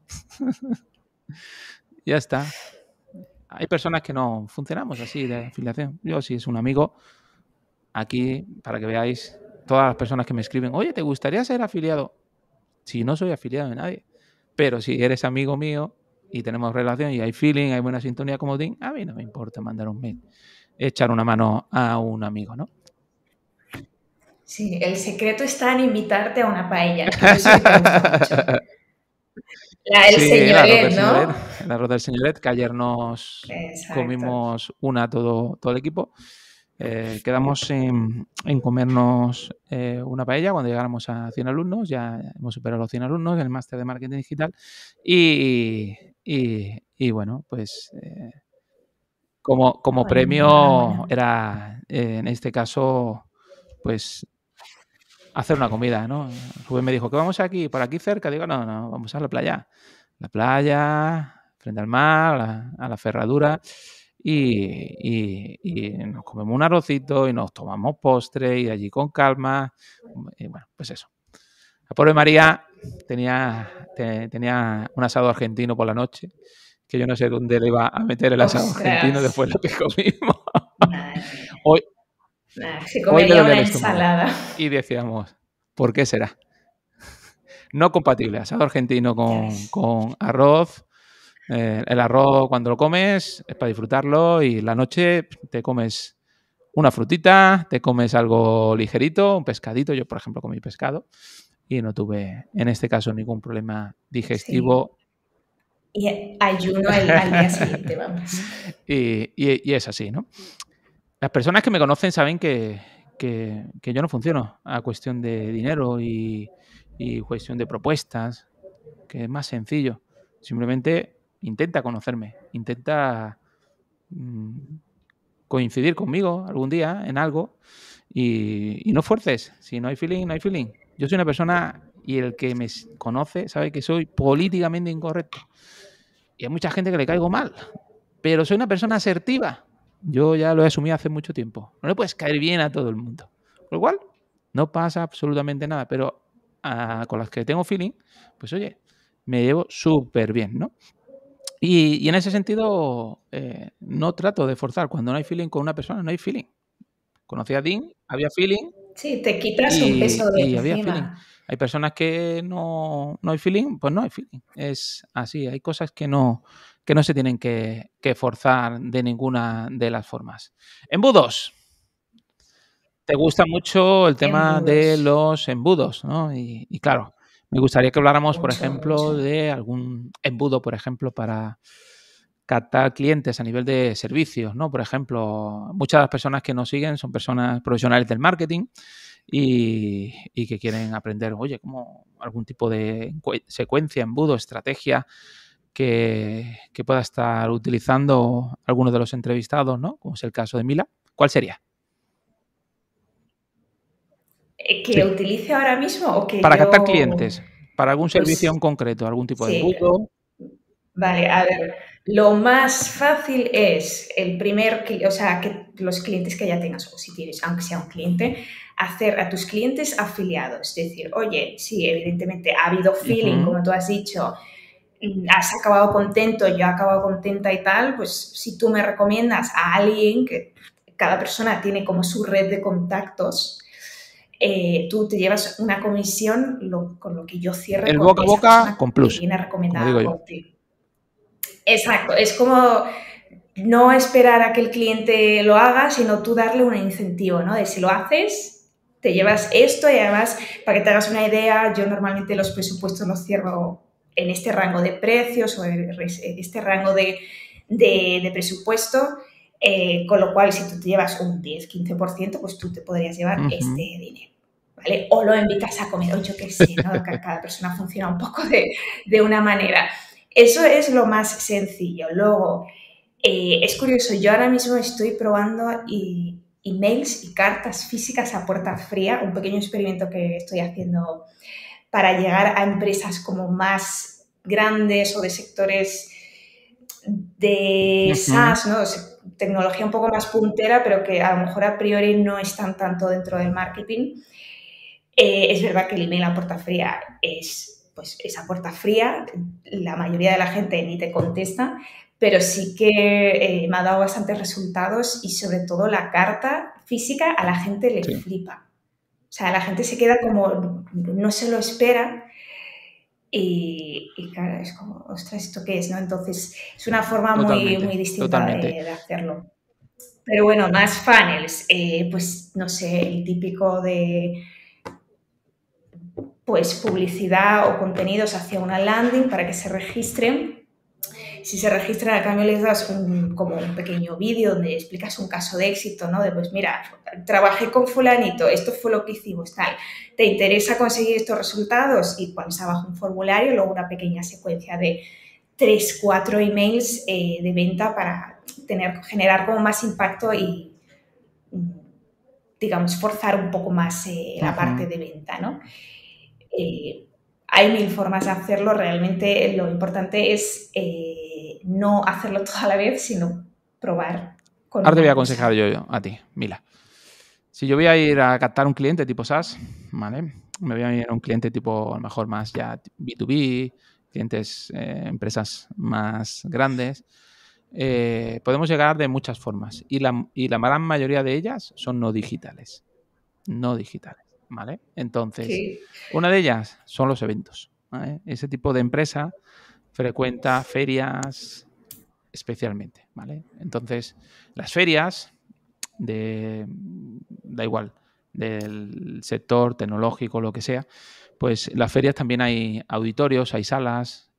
Ya está. Hay personas que no funcionamos así de afiliación. Yo, si es un amigo, aquí, para que veáis, todas las personas que me escriben, oye, ¿te gustaría ser afiliado? Si no soy afiliado de nadie. Pero si eres amigo mío y tenemos relación y hay feeling, hay buena sintonía como Dean, a mí no me importa mandar un mail, echar una mano a un amigo, ¿no? Sí, el secreto está en invitarte a una paella, que yo sé que te gusta mucho. La del Sí, el arroz del señoret, señoret, ¿no? el arroz del señoret, que ayer nos Exacto. comimos todo el equipo. Quedamos en comernos una paella cuando llegáramos a 100 alumnos, ya hemos superado los 100 alumnos en el máster de marketing digital y bueno, pues como Bueno, premio enhorabuena. era en este caso pues hacer una comida, ¿no? Rubén me dijo que vamos aquí, por aquí cerca, digo, no, vamos a la playa, frente al mar, a la ferradura y nos comemos un arrocito y nos tomamos postre y allí con calma. Y bueno, pues eso. La pobre María tenía un asado argentino por la noche, que yo no sé dónde le iba a meter el asado argentino Ostras, después de lo que comimos. madre mía. Hoy, Se hoy le comería dolía una el estómago. ensalada. Y decíamos, ¿por qué será? No compatible, asado argentino Ya ves. con arroz. El arroz cuando lo comes es para disfrutarlo y la noche te comes una frutita, te comes algo ligerito, un pescadito. Yo, por ejemplo, comí pescado y no tuve, en este caso, ningún problema Sí. digestivo. Y ayuno al día siguiente, vamos. Y es así, ¿no? Las personas que me conocen saben que yo no funciono a cuestión de dinero y cuestión de propuestas, que es más sencillo. Simplemente intenta conocerme, intenta coincidir conmigo algún día en algo y no fuerces. Si no hay feeling, no hay feeling. Yo soy una persona y el que me conoce sabe que soy políticamente incorrecto. Y hay mucha gente que le caigo mal, pero soy una persona asertiva. Yo ya lo he asumido hace mucho tiempo. No le puedes caer bien a todo el mundo. Con lo cual, no pasa absolutamente nada, pero con las que tengo feeling, pues oye, me llevo súper bien, ¿no? Y en ese sentido, no trato de forzar. Cuando no hay feeling con una persona, no hay feeling. Conocí a Dean, había feeling Sí, te quitas un peso de y había feeling. encima. Hay personas que no hay feeling, pues no hay feeling. Es así, hay cosas que no se tienen que forzar de ninguna de las formas. Embudos. Te gusta mucho el tema de Embudos. los embudos, ¿no? Y claro, me gustaría que habláramos, por Mucho, ejemplo, mucho. de algún embudo, por ejemplo, para captar clientes a nivel de servicios, ¿no? Por ejemplo, muchas de las personas que nos siguen son personas profesionales del marketing y que quieren aprender, oye, como algún tipo de secuencia, embudo, estrategia que pueda estar utilizando algunos de los entrevistados, ¿no? Como es el caso de Mila. ¿Cuál sería? ¿Que Sí. utilice ahora mismo o que Para captar yo, clientes, para algún servicio en pues, concreto, algún tipo de sí, embudo. vale, a ver, lo más fácil es el primer, o sea, que los clientes que ya tengas, o si tienes, aunque sea un cliente, hacer a tus clientes afiliados. Es decir, oye, sí, evidentemente ha habido feeling, Uh-huh. como tú has dicho, has acabado contento, yo he acabado contenta y tal, pues si tú me recomiendas a alguien, que cada persona tiene como su red de contactos, tú te llevas una comisión con lo que yo cierre El con boca a esa boca persona con que plus, viene como recomendada digo yo. por ti. Exacto, es como no esperar a que el cliente lo haga, sino tú darle un incentivo, ¿no? De si lo haces, te llevas esto y además, para que te hagas una idea, yo normalmente los presupuestos los cierro en este rango de precios o en este rango de presupuesto, con lo cual si tú te llevas un 10-15%, pues tú te podrías llevar este Uh-huh. dinero. ¿vale? O lo invitas a comer, o yo qué sé, ¿no? Cada persona funciona un poco de una manera. Eso es lo más sencillo. Luego, es curioso, yo ahora mismo estoy probando emails y cartas físicas a puerta fría, un pequeño experimento que estoy haciendo para llegar a empresas como más grandes o de sectores de SaaS, ¿no? Tecnología un poco más puntera, pero que a lo mejor a priori no están tanto dentro del marketing. Es verdad que el email a puerta fría es, pues, esa puerta fría, la mayoría de la gente ni te contesta, pero sí que me ha dado bastantes resultados y sobre todo la carta física a la gente le flipa. O sea, la gente se queda como, no se lo espera y claro, es como, ostras, ¿esto qué es? ¿No? Entonces, es una forma muy, muy distinta de hacerlo. Pero bueno, más funnels, pues no sé, el típico de pues publicidad o contenidos hacia una landing para que se registren. Si se registran, a cambio les das como un pequeño vídeo donde explicas un caso de éxito, ¿no? De pues mira, trabajé con fulanito, esto fue lo que hicimos, tal. ¿Te interesa conseguir estos resultados? Y pones abajo un formulario, luego una pequeña secuencia de 3, 4 emails de venta para generar como más impacto y, digamos, forzar un poco más la parte de venta, ¿no? Hay mil formas de hacerlo, realmente lo importante es no hacerlo toda la vez, sino probar con Ahora te voy a una aconsejar cosa. yo a ti, Mila. Si yo voy a ir a captar un cliente tipo SaaS, ¿vale? Me voy a ir a un cliente tipo, a lo mejor más ya B2B, clientes, empresas más grandes, podemos llegar de muchas formas y la gran mayoría de ellas son no digitales. No digitales, ¿vale? Entonces, Sí. una de ellas son los eventos, ¿vale? Ese tipo de empresa frecuenta ferias especialmente, ¿vale? Entonces, las ferias da igual, del sector tecnológico, lo que sea, pues en las ferias también hay auditorios, hay salas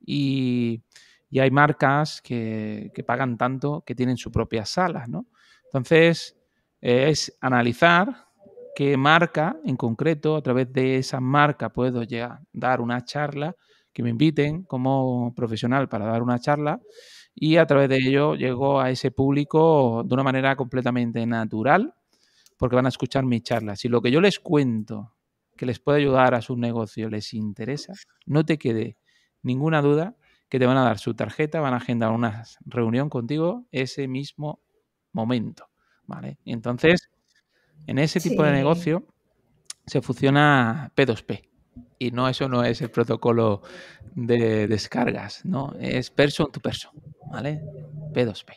y hay marcas que pagan tanto que tienen su propia sala, ¿no? Entonces, es analizar qué marca en concreto, a través de esa marca puedo dar una charla, que me inviten como profesional para dar una charla y a través de ello llego a ese público de una manera completamente natural porque van a escuchar mi charla. Si lo que yo les cuento que les puede ayudar a su negocio les interesa, no te quede ninguna duda que te van a dar su tarjeta, van a agendar una reunión contigo ese mismo momento, ¿vale? Y entonces, en ese tipo de Sí. negocio se funciona P2P. Y no, eso no es el protocolo de descargas, ¿no? Es person to person, ¿vale? P2P.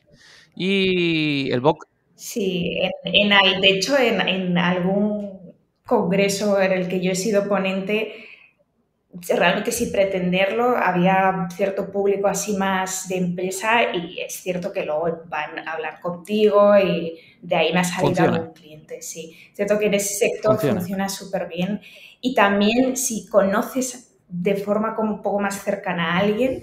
Y el BOC. Sí, de hecho, en algún congreso en el que yo he sido ponente, realmente sin pretenderlo, había cierto público así más de empresa y es cierto que luego van a hablar contigo y de ahí me ha salido Funciona, algún cliente, sí. Es cierto que en ese sector funciona. funciona súper bien y también si conoces de forma como un poco más cercana a alguien,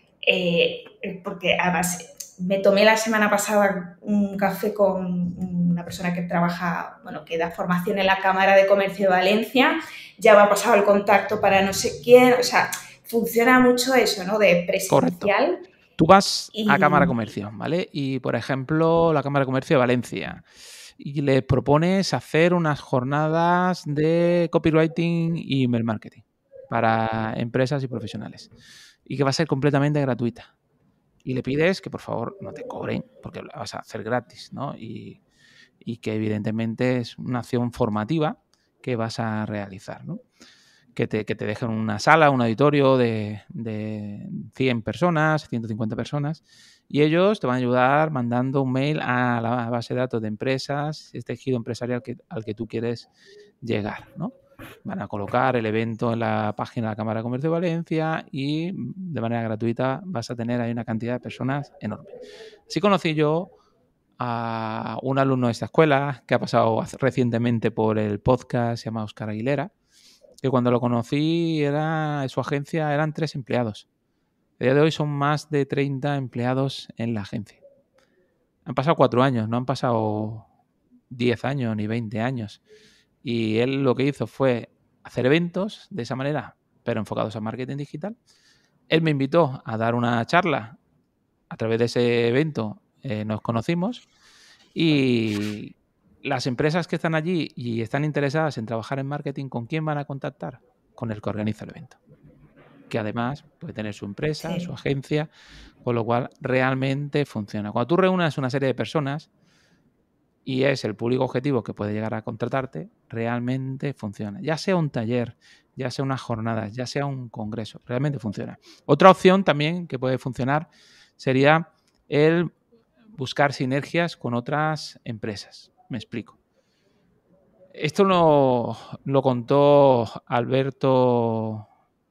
porque además me tomé la semana pasada un café con una persona que trabaja, bueno, que da formación en la Cámara de Comercio de Valencia, ya me ha pasado el contacto para no sé quién, o sea, funciona mucho eso, ¿no? De Correcto. presencial. Tú vas a Cámara de Y Comercio, ¿vale? Y, por ejemplo, la Cámara de Comercio de Valencia y le propones hacer unas jornadas de copywriting y email marketing para empresas y profesionales y que va a ser completamente gratuita. Y le pides que por favor no te cobren porque la vas a hacer gratis, ¿no? Y que evidentemente es una acción formativa que vas a realizar, ¿no? Que te dejen una sala, un auditorio de 100 personas, 150 personas, y ellos te van a ayudar mandando un mail a la base de datos de empresas, este tejido empresarial al que tú quieres llegar, ¿no? Van a colocar el evento en la página de la Cámara de Comercio de Valencia y de manera gratuita vas a tener ahí una cantidad de personas enorme. Así conocí yo a un alumno de esta escuela que ha pasado recientemente por el podcast, se llama Óscar Aguilera, que cuando lo conocí su agencia eran 3 empleados. A día de hoy son más de 30 empleados en la agencia. Han pasado 4 años, no han pasado 10 años ni 20 años. Y él lo que hizo fue hacer eventos de esa manera, pero enfocados a marketing digital. Él me invitó a dar una charla. A través de ese evento nos conocimos y las empresas que están allí y están interesadas en trabajar en marketing, ¿con quién van a contactar? Con el que organiza el evento, que además puede tener su empresa, Sí. su agencia, con lo cual realmente funciona. Cuando tú reúnes una serie de personas y es el público objetivo que puede llegar a contratarte, realmente funciona. Ya sea un taller, ya sea unas jornadas, ya sea un congreso, realmente funciona. Otra opción también que puede funcionar sería el buscar sinergias con otras empresas. Me explico. Esto lo contó Alberto,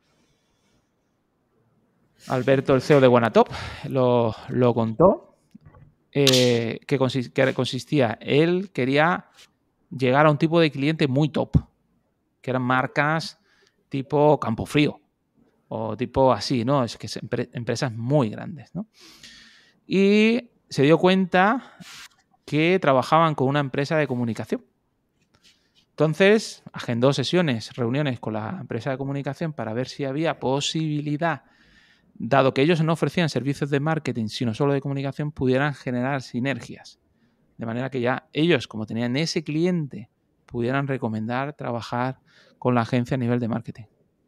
el CEO de Wanatop, lo contó, que consistía, él quería llegar a un tipo de cliente muy top, que eran marcas tipo Campofrío o tipo así, ¿no? Es que empresas muy grandes, ¿no? Y se dio cuenta que trabajaban con una empresa de comunicación. Entonces, agendó sesiones, reuniones con la empresa de comunicación para ver si había posibilidad, dado que ellos no ofrecían servicios de marketing, sino solo de comunicación, pudieran generar sinergias. De manera que ya ellos, como tenían ese cliente, pudieran recomendar trabajar con la agencia a nivel de marketing.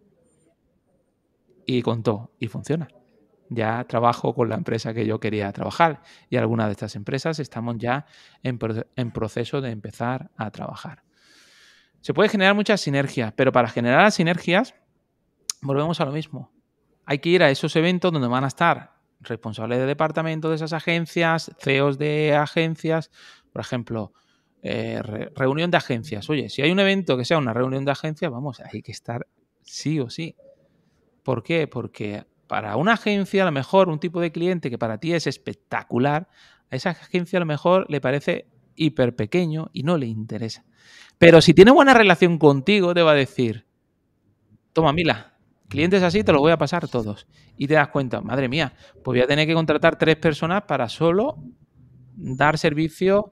Y contó, y funciona. Ya trabajo con la empresa que yo quería trabajar y algunas de estas empresas estamos ya en proceso de empezar a trabajar. Se puede generar muchas sinergias, pero para generar las sinergias volvemos a lo mismo. Hay que ir a esos eventos donde van a estar responsables de departamento de esas agencias, CEOs de agencias, por ejemplo, reunión de agencias. Oye, si hay un evento que sea una reunión de agencias, vamos, hay que estar sí o sí. ¿Por qué? Porque para una agencia, a lo mejor, un tipo de cliente que para ti es espectacular, a esa agencia a lo mejor le parece hiper pequeño y no le interesa. Pero si tiene buena relación contigo, te va a decir, toma, Mila, clientes así te los voy a pasar todos. Y te das cuenta, madre mía, pues voy a tener que contratar 3 personas para solo dar servicio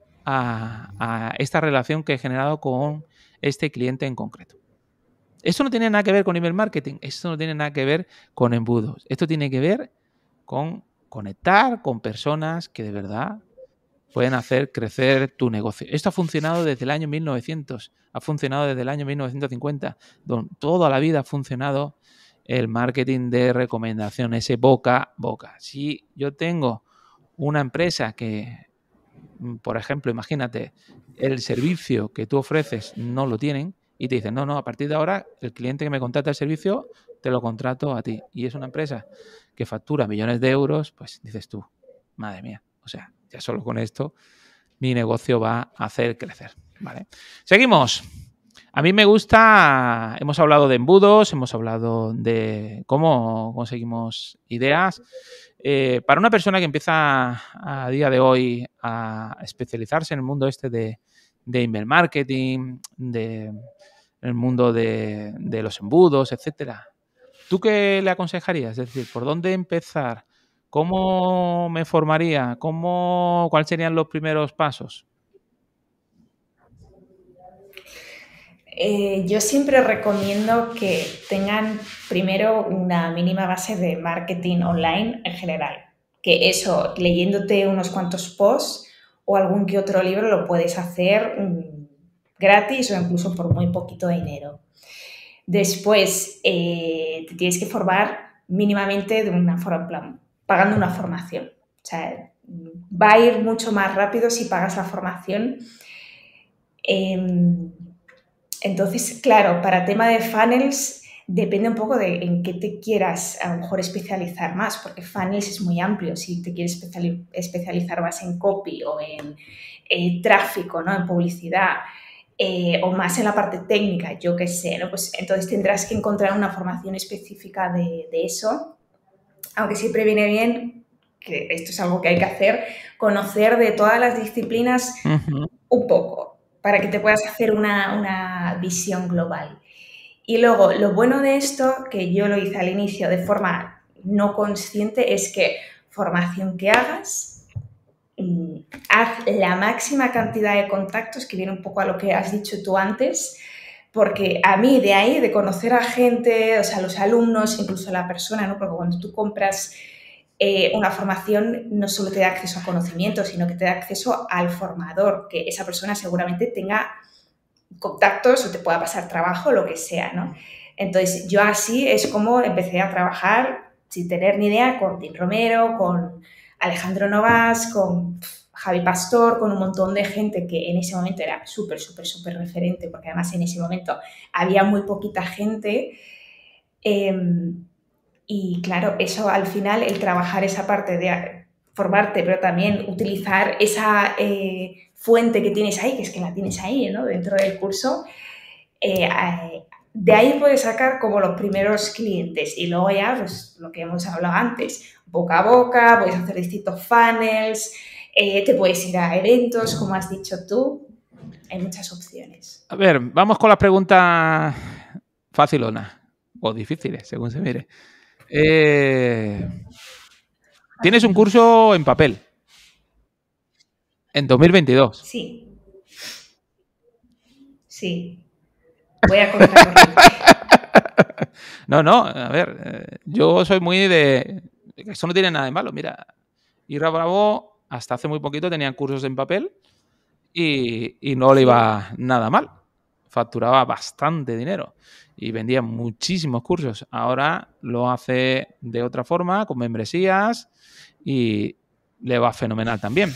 a esta relación que he generado con este cliente en concreto. Esto no tiene nada que ver con email marketing, esto no tiene nada que ver con embudos. Esto tiene que ver con conectar con personas que de verdad pueden hacer crecer tu negocio. Esto ha funcionado desde el año 1900, ha funcionado desde el año 1950. Toda la vida ha funcionado el marketing de recomendación, ese boca a boca. Si yo tengo una empresa que, por ejemplo, imagínate, el servicio que tú ofreces no lo tienen y te dicen, no, a partir de ahora el cliente que me contrata el servicio te lo contrato a ti. Y es una empresa que factura millones de euros, pues dices tú, madre mía, o sea, ya solo con esto mi negocio va a hacer crecer. ¿Vale? Seguimos. A mí me gusta, hemos hablado de embudos, hemos hablado de cómo conseguimos ideas. Para una persona que empieza a día de hoy a especializarse en el mundo este de email marketing, de el mundo de los embudos, etcétera, ¿tú qué le aconsejarías? Es decir, ¿por dónde empezar? ¿Cómo me formaría? ¿Cuáles serían los primeros pasos? Yo siempre recomiendo que tengan primero una mínima base de marketing online en general. Que eso, leyéndote unos cuantos posts o algún que otro libro, lo puedes hacer gratis o incluso por muy poquito dinero. Después, te tienes que formar mínimamente de una forma, pagando una formación. O sea, va a ir mucho más rápido si pagas la formación. Entonces, claro, para tema de funnels depende un poco de en qué te quieras a lo mejor especializar más, porque funnels es muy amplio. Si te quieres especializar más en copy o en tráfico, ¿no? En publicidad, o más en la parte técnica, yo qué sé, ¿no? Pues entonces tendrás que encontrar una formación específica de eso, aunque siempre viene bien, que esto es algo que hay que hacer, conocer de todas las disciplinas un poco, para que te puedas hacer una visión global. Y luego, lo bueno de esto, que yo lo hice al inicio de forma no consciente, es que formación que hagas, haz la máxima cantidad de contactos, que viene un poco a lo que has dicho tú antes, porque a mí de ahí, de conocer a gente, o sea, los alumnos, incluso la persona, ¿no? Porque cuando tú compras una formación no solo te da acceso a conocimiento, sino que te da acceso al formador, que esa persona seguramente tenga contactos o te pueda pasar trabajo, lo que sea, ¿no? Entonces, yo así es como empecé a trabajar sin tener ni idea con Tim Romero, con Alejandro Novas, con Javi Pastor, con un montón de gente que en ese momento era súper, súper, súper referente, porque además en ese momento había muy poquita gente. Y claro, eso al final, el trabajar esa parte de formarte, pero también utilizar esa fuente que tienes ahí, que es que la tienes ahí, ¿no? Dentro del curso, eh, de ahí puedes sacar como los primeros clientes y luego ya, pues lo que hemos hablado antes, boca a boca, puedes hacer distintos funnels, te puedes ir a eventos, como has dicho tú, hay muchas opciones. A ver, vamos con las preguntas facilonas o difíciles, según se mire. Tienes un curso en papel en 2022. Sí, sí. Voy a contracorriente. No, a ver, yo soy muy de... Eso no tiene nada de malo, mira. Irra Bravo hasta hace muy poquito tenían cursos en papel y no le iba nada mal. Facturaba bastante dinero y vendía muchísimos cursos. Ahora lo hace de otra forma, con membresías, y le va fenomenal también.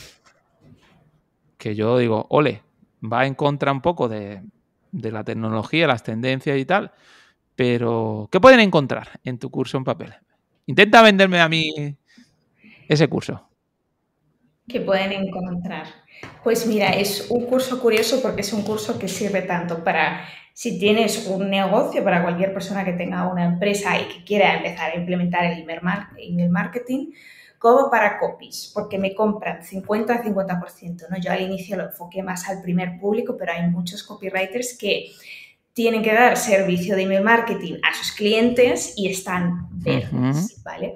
Que yo digo, ole, va en contra un poco de la tecnología, las tendencias y tal, pero ¿qué pueden encontrar en tu curso en papel? Intenta venderme a mí ese curso. Que pueden encontrar. Pues mira, es un curso curioso porque es un curso que sirve tanto para si tienes un negocio, para cualquier persona que tenga una empresa y que quiera empezar a implementar el email marketing, como para copies, porque me compran 50-50%, ¿no? Yo al inicio lo enfoqué más al primer público, pero hay muchos copywriters que tienen que dar servicio de email marketing a sus clientes y están verdes, ¿vale?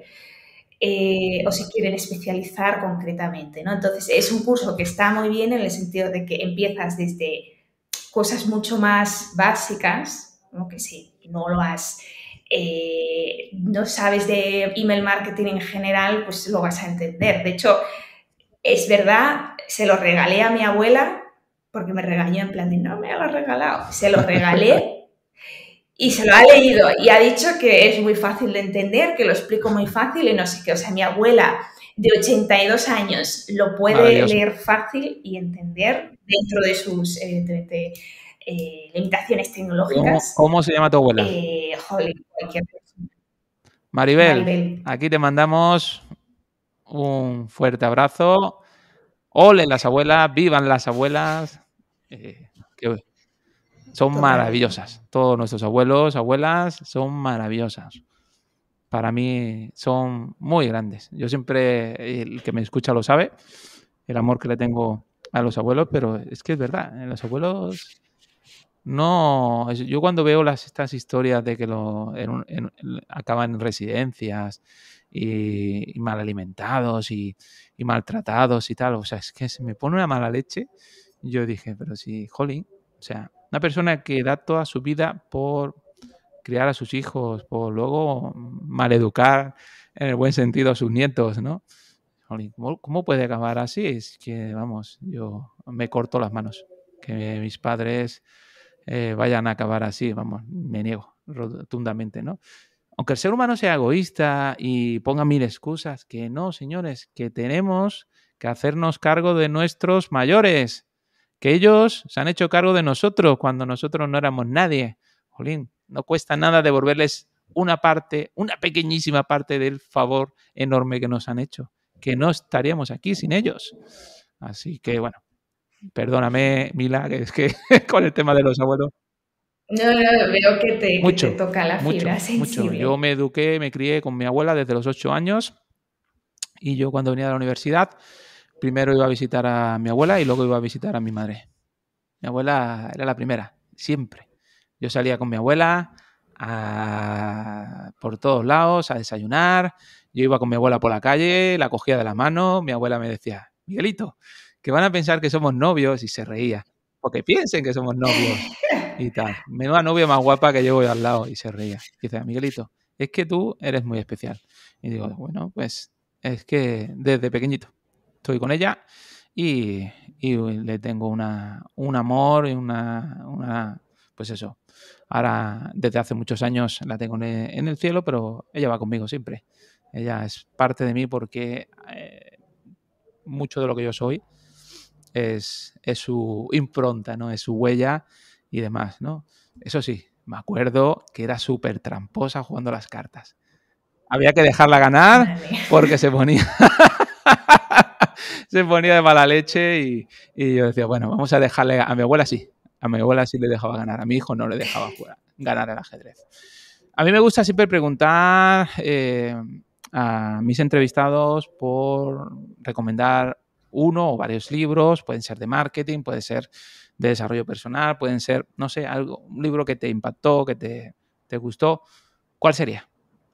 O si quieren especializar concretamente, ¿no? Entonces, es un curso que está muy bien en el sentido de que empiezas desde cosas mucho más básicas, ¿no? Que si no lo has, no sabes de email marketing en general, pues lo vas a entender. De hecho, es verdad, se lo regalé a mi abuela porque me regañó en plan de, no me lo has regalado. Se lo regalé y se lo ha leído y ha dicho que es muy fácil de entender, que lo explico muy fácil y no sé qué. O sea, mi abuela de 82 años lo puede leer fácil y entender dentro de sus limitaciones tecnológicas. ¿Cómo se llama tu abuela? Joder, cualquier persona. Maribel, aquí te mandamos un fuerte abrazo. Ole las abuelas, vivan las abuelas. Que son maravillosas. Todos nuestros abuelos, abuelas, son maravillosas. Para mí son muy grandes. Yo siempre, el que me escucha lo sabe, el amor que le tengo a los abuelos, pero es que es verdad, los abuelos no... Yo cuando veo estas historias de que acaban en residencias y mal alimentados y maltratados y tal, o sea, es que se me pone una mala leche. Yo dije, pero si, jolín, o sea, una persona que da toda su vida por criar a sus hijos, por luego maleducar en el buen sentido a sus nietos, ¿no? Jolín, ¿cómo puede acabar así? Es que, vamos, yo me corto las manos. Que mis padres vayan a acabar así, vamos, me niego rotundamente, ¿no? Aunque el ser humano sea egoísta y ponga mil excusas, que no, señores, que tenemos que hacernos cargo de nuestros mayores, que ellos se han hecho cargo de nosotros cuando nosotros no éramos nadie. Jolín, no cuesta nada devolverles una parte, una pequeñísima parte del favor enorme que nos han hecho, que no estaríamos aquí sin ellos. Así que, bueno, perdóname, Mila, que es que con el tema de los abuelos. No, veo que te toca la fibra sensible. Mucho. Yo me eduqué, me crié con mi abuela desde los 8 años y yo cuando venía de la universidad primero iba a visitar a mi abuela y luego iba a visitar a mi madre. Mi abuela era la primera, siempre. Yo salía con mi abuela por todos lados a desayunar. Yo iba con mi abuela por la calle, la cogía de la mano. Mi abuela me decía, Miguelito, que van a pensar que somos novios, y se reía, porque piensen que somos novios y tal. Menuda novia más guapa que llevo yo al lado, y se reía. Y dice, Miguelito, es que tú eres muy especial. Y digo, bueno, pues es que desde pequeñito estoy con ella y le tengo un amor y pues eso. Ahora, desde hace muchos años la tengo en el cielo, pero ella va conmigo siempre. Ella es parte de mí porque mucho de lo que yo soy es su impronta, ¿no? Es su huella y demás, ¿no? Eso sí, me acuerdo que era súper tramposa jugando las cartas. Había que dejarla ganar Vale. porque se ponía se ponía de mala leche y yo decía, bueno, vamos a dejarle a mi abuela sí. A mi abuela sí le dejaba ganar, a mi hijo no le dejaba ganar el ajedrez. A mí me gusta siempre preguntar a mis entrevistados por recomendar uno o varios libros, pueden ser de marketing, puede ser de desarrollo personal, pueden ser, no sé, un libro que te impactó, que te gustó. ¿Cuál sería?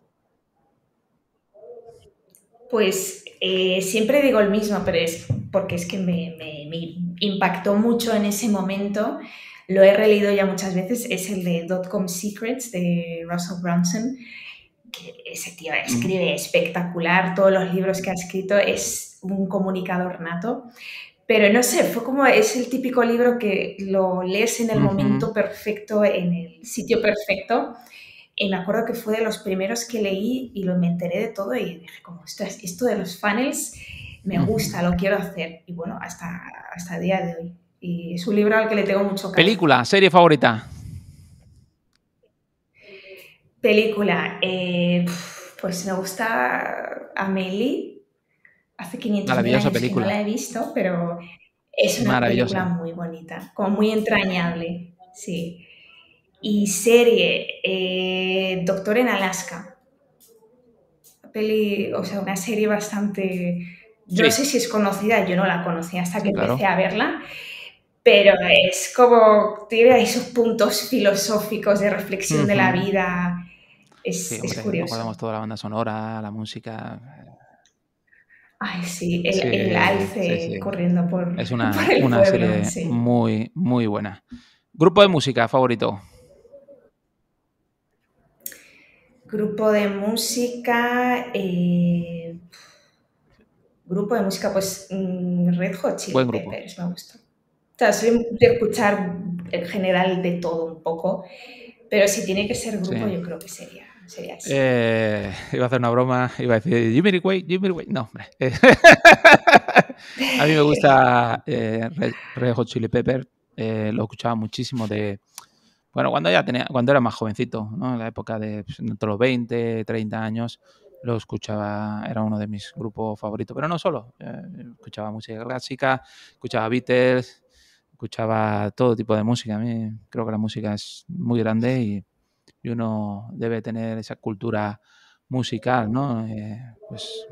Pues siempre digo el mismo, pero es porque es que me impactó mucho en ese momento. Lo he releído ya muchas veces. Es el de Dotcom Secrets de Russell Brunson. Que ese tío escribe espectacular. Todos los libros que ha escrito, es un comunicador nato. Pero no sé, fue como es el típico libro que lo lees en el momento perfecto, en el sitio perfecto. Y me acuerdo que fue de los primeros que leí y me enteré de todo y dije, como, esto de los funnels me gusta, lo quiero hacer. Y bueno, hasta el día de hoy. Y es un libro al que le tengo mucho cariño. ¿Película, serie favorita? Película, pues me gusta Amélie. Hace 500.000 Maravillosa años que no película. la he visto, pero es una película Maravillosa. muy bonita, como muy entrañable, sí. Y serie, Doctor en Alaska. O sea, una serie bastante, no Sí, sé si es conocida, yo no la conocía hasta que sí, empecé claro. a verla, pero es como, tiene ahí sus puntos filosóficos de reflexión de la vida, Sí, es hombre, nos curioso. acordamos toda la banda sonora, la música. Ay, sí, el Sí, sí, alce sí. corriendo Es por el una pueblo, serie sí. muy, muy buena. Grupo de música favorito. Grupo de música, grupo de música, pues Red Hot Chili Buen grupo. Peppers me gusta. O sea, soy de escuchar en general de todo un poco, pero si tiene que ser Sí. grupo, yo creo que sería ese. Iba a hacer una broma, iba a decir Jimmy Way. No, hombre. A mí me gusta Red Hot Chili Pepper. Lo escuchaba muchísimo bueno, cuando era más jovencito, ¿no? En la época de entre los 20, 30 años, lo escuchaba, era uno de mis grupos favoritos. Pero no solo, escuchaba música clásica, escuchaba Beatles, escuchaba todo tipo de música. A mí creo que la música es muy grande y uno debe tener esa cultura musical, ¿no? Pues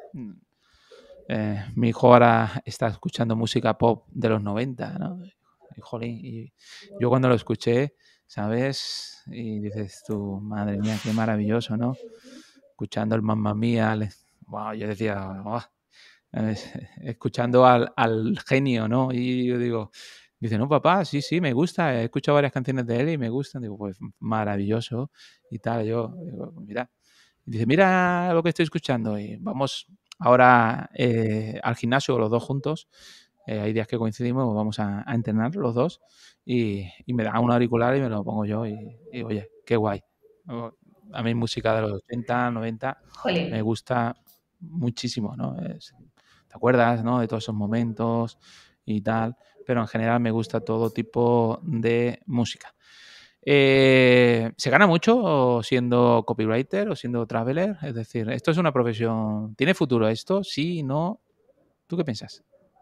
mi hijo ahora está escuchando música pop de los 90, ¿no? Y, jolín, y yo cuando lo escuché, ¿sabes? Y dices tú, madre mía, qué maravilloso, ¿no? Escuchando el Mamma Mía, wow, yo decía, "Buah", escuchando al genio, ¿no? Y yo digo, dice, no, papá, sí, sí, me gusta, he escuchado varias canciones de él y me gustan. Digo, pues maravilloso y tal. Yo digo, mira, y dice, mira lo que estoy escuchando y vamos ahora al gimnasio los dos juntos. Hay días que coincidimos, vamos a entrenar los dos y me da un auricular y me lo pongo yo y oye, qué guay. A mí música de los 80, 90 me Jolín. gusta muchísimo, ¿no? ¿Te acuerdas, no? De todos esos momentos y tal, pero en general me gusta todo tipo de música. ¿Se gana mucho siendo copywriter o siendo traveler? Es decir, ¿esto es una profesión? ¿Tiene futuro esto? ¿Sí? ¿No? ¿Tú qué piensas?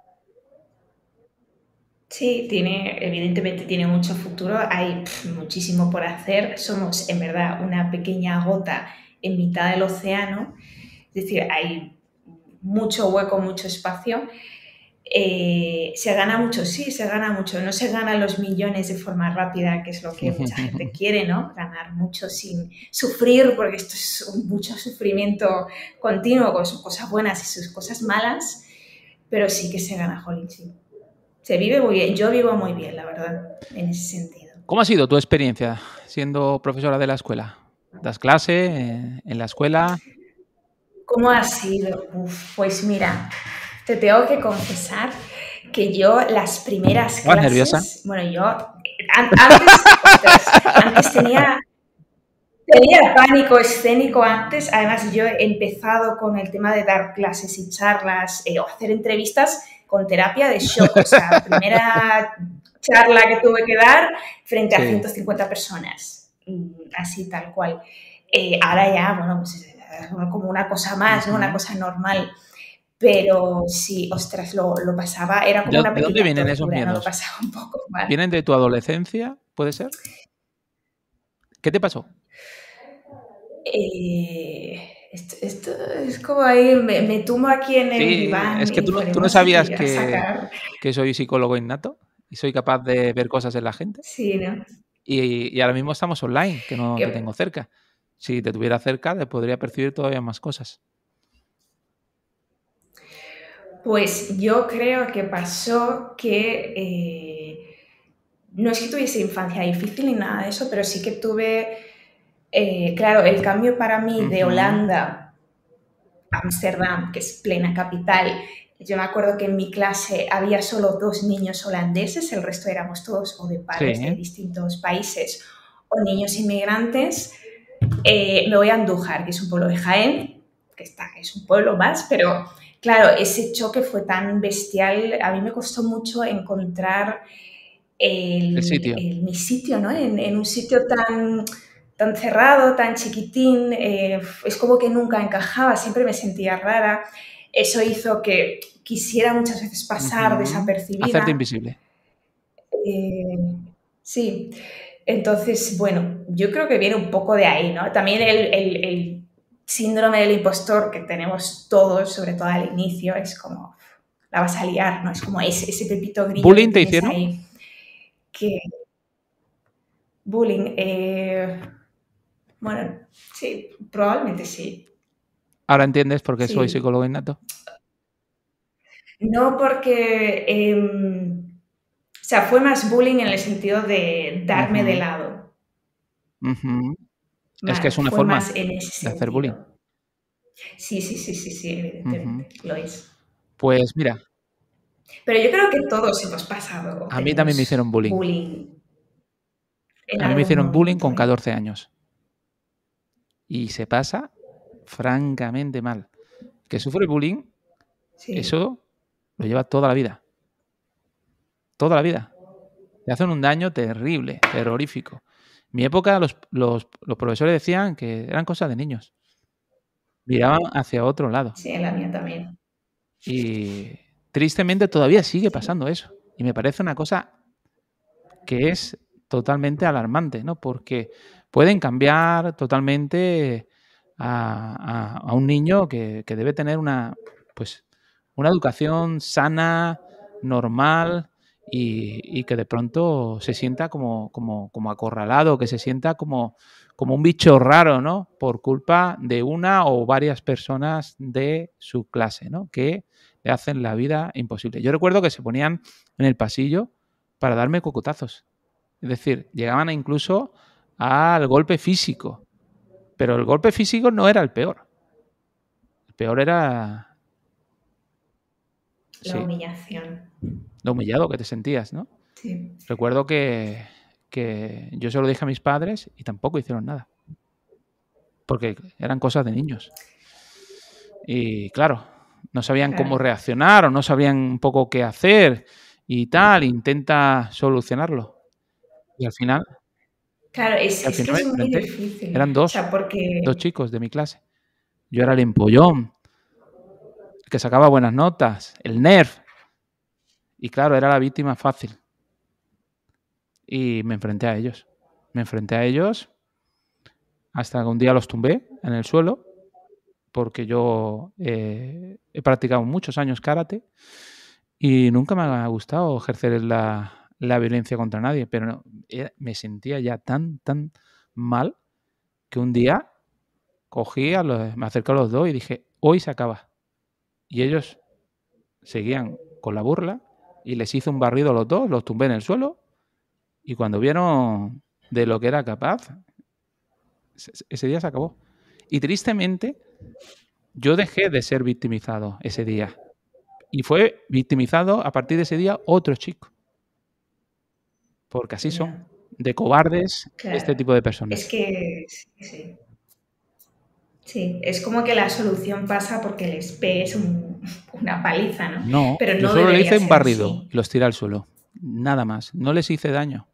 Sí, evidentemente tiene mucho futuro, hay muchísimo por hacer, somos en verdad una pequeña gota en mitad del océano, es decir, hay mucho hueco, mucho espacio. Se gana mucho, sí, se gana mucho. No se ganan los millones de forma rápida, que es lo que mucha gente quiere, ¿no? Ganar mucho sin sufrir, porque esto es mucho sufrimiento continuo con sus cosas buenas y sus cosas malas. pero sí que se gana, jolín, sí. Se vive muy bien, yo vivo muy bien, la verdad, en ese sentido. ¿Cómo ha sido tu experiencia siendo profesora de la escuela? ¿Das clase en la escuela? ¿Cómo ha sido? Uf, pues mira, te tengo que confesar que yo las primeras ¿Estabas nerviosa? clases, bueno, yo antes, ostras, antes tenía pánico escénico antes. Además, yo he empezado con el tema de dar clases y charlas o hacer entrevistas con terapia de shock. O sea, primera charla que tuve que dar frente a Sí. 150 personas. Así tal cual. Ahora ya, bueno, pues es como una cosa más, ¿no? Una cosa normal. Pero sí, ostras, lo pasaba, era como una ¿De dónde pequeña vienen esos tortura, ¿no? Lo miedos? pasaba un poco mal. ¿Vienen de tu adolescencia? ¿Puede ser? ¿Qué te pasó? Esto es como ahí, me tumbo aquí en el Sí, diván es que y tú no podemos sabías aquí a sacar. que soy psicólogo innato y soy capaz de ver cosas en la gente. Sí, ¿no? Y ahora mismo estamos online, que no Que, te tengo cerca. Si te tuviera cerca, te podría percibir todavía más cosas. pues yo creo que pasó que no es que tuviese infancia difícil ni nada de eso, pero sí que tuve, claro, el cambio para mí de Ujú. Holanda a Ámsterdam, que es plena capital. Yo me acuerdo que en mi clase había solo 2 niños holandeses, el resto éramos todos o de padres de Sí. distintos países o niños inmigrantes. Me voy a Andújar, que es un pueblo de Jaén, es un pueblo más, pero claro, ese choque fue tan bestial. A mí me costó mucho encontrar El sitio. mi sitio, ¿no? En un sitio tan cerrado, tan chiquitín, es como que nunca encajaba, siempre me sentía rara. Eso hizo que quisiera muchas veces pasar Ujú. Hacerte desapercibida. invisible. Eh, sí, entonces, bueno, yo creo que viene un poco de ahí, ¿no? También el síndrome del impostor que tenemos todos, sobre todo al inicio, es como, la vas a liar, ¿no? Es como ese pepito grillo que ¿Bullying te tienes hicieron? ahí, que bullying, bueno, sí, probablemente sí, Ahora entiendes por qué soy sí. psicólogo innato. No porque, o sea, fue más bullying en el sentido de darme de Ujú, lado, ujú. Es que es una fue forma más en ese de hacer bullying. sentido. Sí, sí, sí, sí, sí, Ujú. evidentemente, lo es. Pues mira, Pero yo creo que todos hemos pasado o a mí también me hicieron tenemos bullying. bullying en A mí me algún hicieron bullying momento, con ¿eh? 14 años. Y se pasa francamente mal. Que sufre bullying, Sí, eso lo lleva toda la vida. Toda la vida. Te hacen un daño terrible, terrorífico. En mi época los profesores decían que eran cosas de niños. Miraban hacia otro lado. sí, en la mía también. Y tristemente todavía sigue Sí, pasando eso. Y me parece una cosa que es totalmente alarmante, ¿no? Porque pueden cambiar totalmente a un niño que debe tener pues, una educación sana, normal y que de pronto se sienta como acorralado, que se sienta como un bicho raro, ¿no? Por culpa de una o varias personas de su clase, ¿no? Que le hacen la vida imposible. Yo recuerdo que se ponían en el pasillo para darme cocotazos. Es decir, llegaban incluso al golpe físico. Pero el golpe físico no era el peor. El peor era, la sí, humillación. lo humillado que te sentías, ¿no? Sí, Recuerdo que yo se lo dije a mis padres y tampoco hicieron nada. Porque eran cosas de niños. Y claro, no sabían cómo claro. reaccionar o no sabían un poco qué hacer y tal. Intenta solucionarlo. Y al final, Claro, y al es que final me es muy enfrenté. difícil. Eran O sea, dos porque, chicos de mi clase. Yo era el empollón, el que sacaba buenas notas, el nerd. Y claro, era la víctima fácil. Y me enfrenté a ellos. Me enfrenté a ellos hasta que un día los tumbé en el suelo, porque yo he practicado muchos años karate y nunca me ha gustado ejercer la violencia contra nadie, pero me sentía ya tan mal que un día me acerqué a los dos y dije, hoy se acaba. Y ellos seguían con la burla y les hice un barrido a los dos, los tumbé en el suelo y cuando vieron de lo que era capaz, ese día se acabó. Y tristemente, yo dejé de ser victimizado ese día. Y fue victimizado a partir de ese día otro chico. Porque así son, de cobardes, claro. este tipo de personas. Es que sí. Sí, es como que la solución pasa porque les pegues una paliza, ¿no? No, Pero yo no solo le debería hice un ser barrido así. y los tiré al suelo. Nada más. No les hice daño.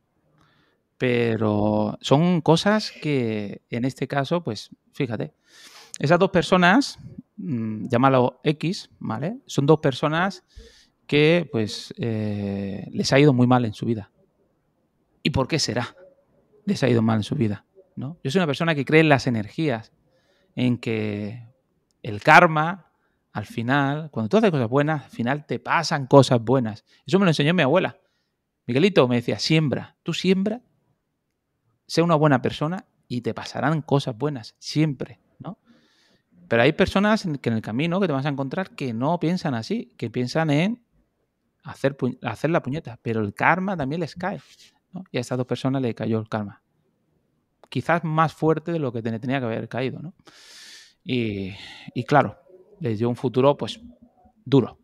Pero son cosas que, en este caso, pues, fíjate, esas dos personas, llámalo X, ¿vale? Son dos personas que, pues, les ha ido muy mal en su vida. ¿Y por qué será? Les ha ido mal en su vida, ¿no? Yo soy una persona que cree en las energías, en que el karma, al final, cuando tú haces cosas buenas, al final te pasan cosas buenas. Eso me lo enseñó mi abuela. Miguelito me decía, siembra, tú siembra, sé una buena persona y te pasarán cosas buenas, siempre, ¿no? Pero hay personas que en el camino que te vas a encontrar que no piensan así, que piensan en hacer la puñeta, pero el karma también les cae, ¿no? Y a estas dos personas le cayó el karma. Quizás más fuerte de lo que tenía que haber caído, ¿no? Y claro, les dio un futuro, pues, duro.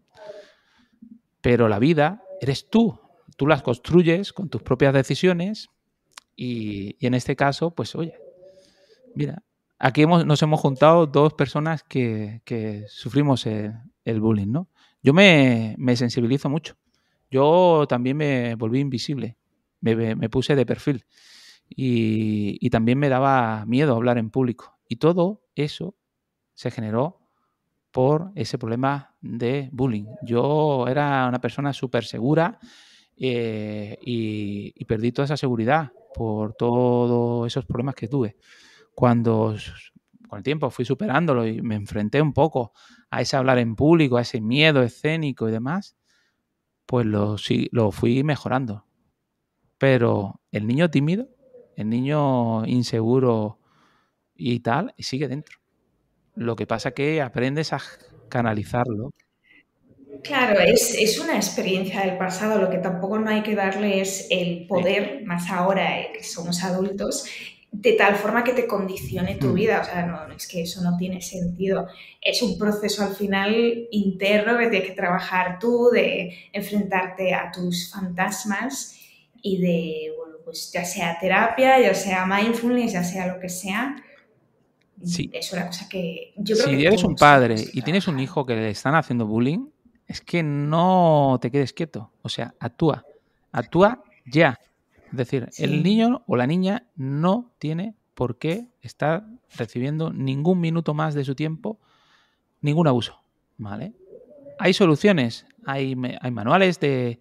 Pero la vida eres tú las construyes con tus propias decisiones y en este caso, pues, oye, mira, aquí nos hemos juntado dos personas que sufrimos el bullying, ¿no? Yo me sensibilizo mucho. Yo también me volví invisible, me puse de perfil y también me daba miedo hablar en público. Y todo eso se generó por ese problema de bullying. Yo era una persona súper segura y perdí toda esa seguridad por todos esos problemas que tuve. Cuando con el tiempo fui superándolo y me enfrenté un poco a ese hablar en público, a ese miedo escénico y demás, pues lo fui mejorando. Pero el niño tímido, el niño inseguro y tal, sigue dentro. Lo que pasa es que aprendes a canalizarlo. Claro, es una experiencia del pasado, lo que tampoco no hay que darle es el poder, más ahora que somos adultos, de tal forma que te condicione tu vida. O sea, no, es que eso no tiene sentido. Es un proceso al final interno que tienes que trabajar tú, de enfrentarte a tus fantasmas y de, bueno, pues ya sea terapia, ya sea mindfulness, ya sea lo que sea. Sí. Es una cosa que yo creo Si que eres un todos padre tenemos que y tienes un trabajar. hijo que le están haciendo bullying, es que no te quedes quieto. O sea, actúa ya. Es decir, el Sí. niño o la niña no tiene por qué estar recibiendo ningún minuto más de su tiempo, ningún abuso, ¿vale? Hay soluciones, hay manuales de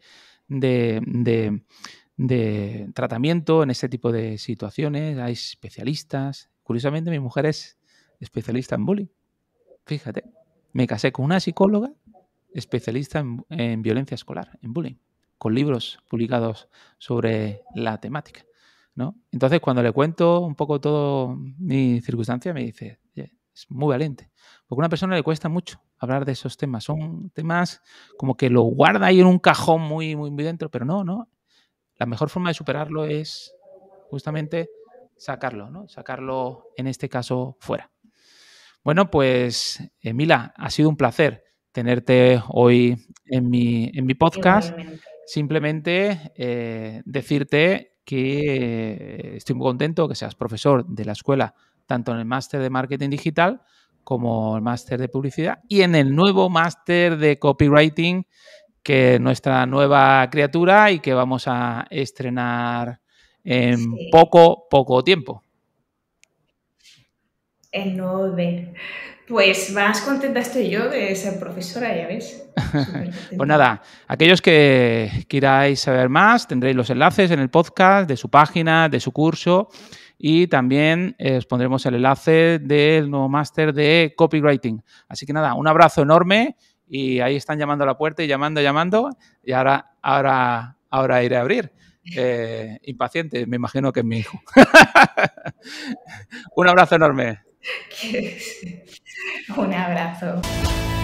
tratamiento en este tipo de situaciones, hay especialistas. Curiosamente, mi mujer es especialista en bullying. Fíjate, me casé con una psicóloga especialista en violencia escolar, en bullying, con libros publicados sobre la temática, ¿no? Entonces, cuando le cuento un poco todo mi circunstancia, me dice, es muy valiente. Porque a una persona le cuesta mucho hablar de esos temas. Son temas como que lo guarda ahí en un cajón muy, muy, muy dentro, pero no. La mejor forma de superarlo es justamente sacarlo, ¿no? Sacarlo, en este caso, fuera. Bueno, pues, Mila, ha sido un placer tenerte hoy en mi podcast. Igualmente. Simplemente decirte que estoy muy contento que seas profesor de la escuela, tanto en el máster de marketing digital como el máster de publicidad y en el nuevo máster de copywriting, que es nuestra nueva criatura y que vamos a estrenar en Sí. poco tiempo. El nuevo ver. Pues más contenta estoy yo de ser profesora, ya ves. Pues nada, aquellos que queráis saber más, tendréis los enlaces en el podcast de su página, de su curso y también os pondremos el enlace del nuevo máster de copywriting. Así que nada, un abrazo enorme y ahí están llamando a la puerta y llamando y ahora iré a abrir. Impaciente, me imagino que es mi hijo. Un abrazo enorme. Un abrazo.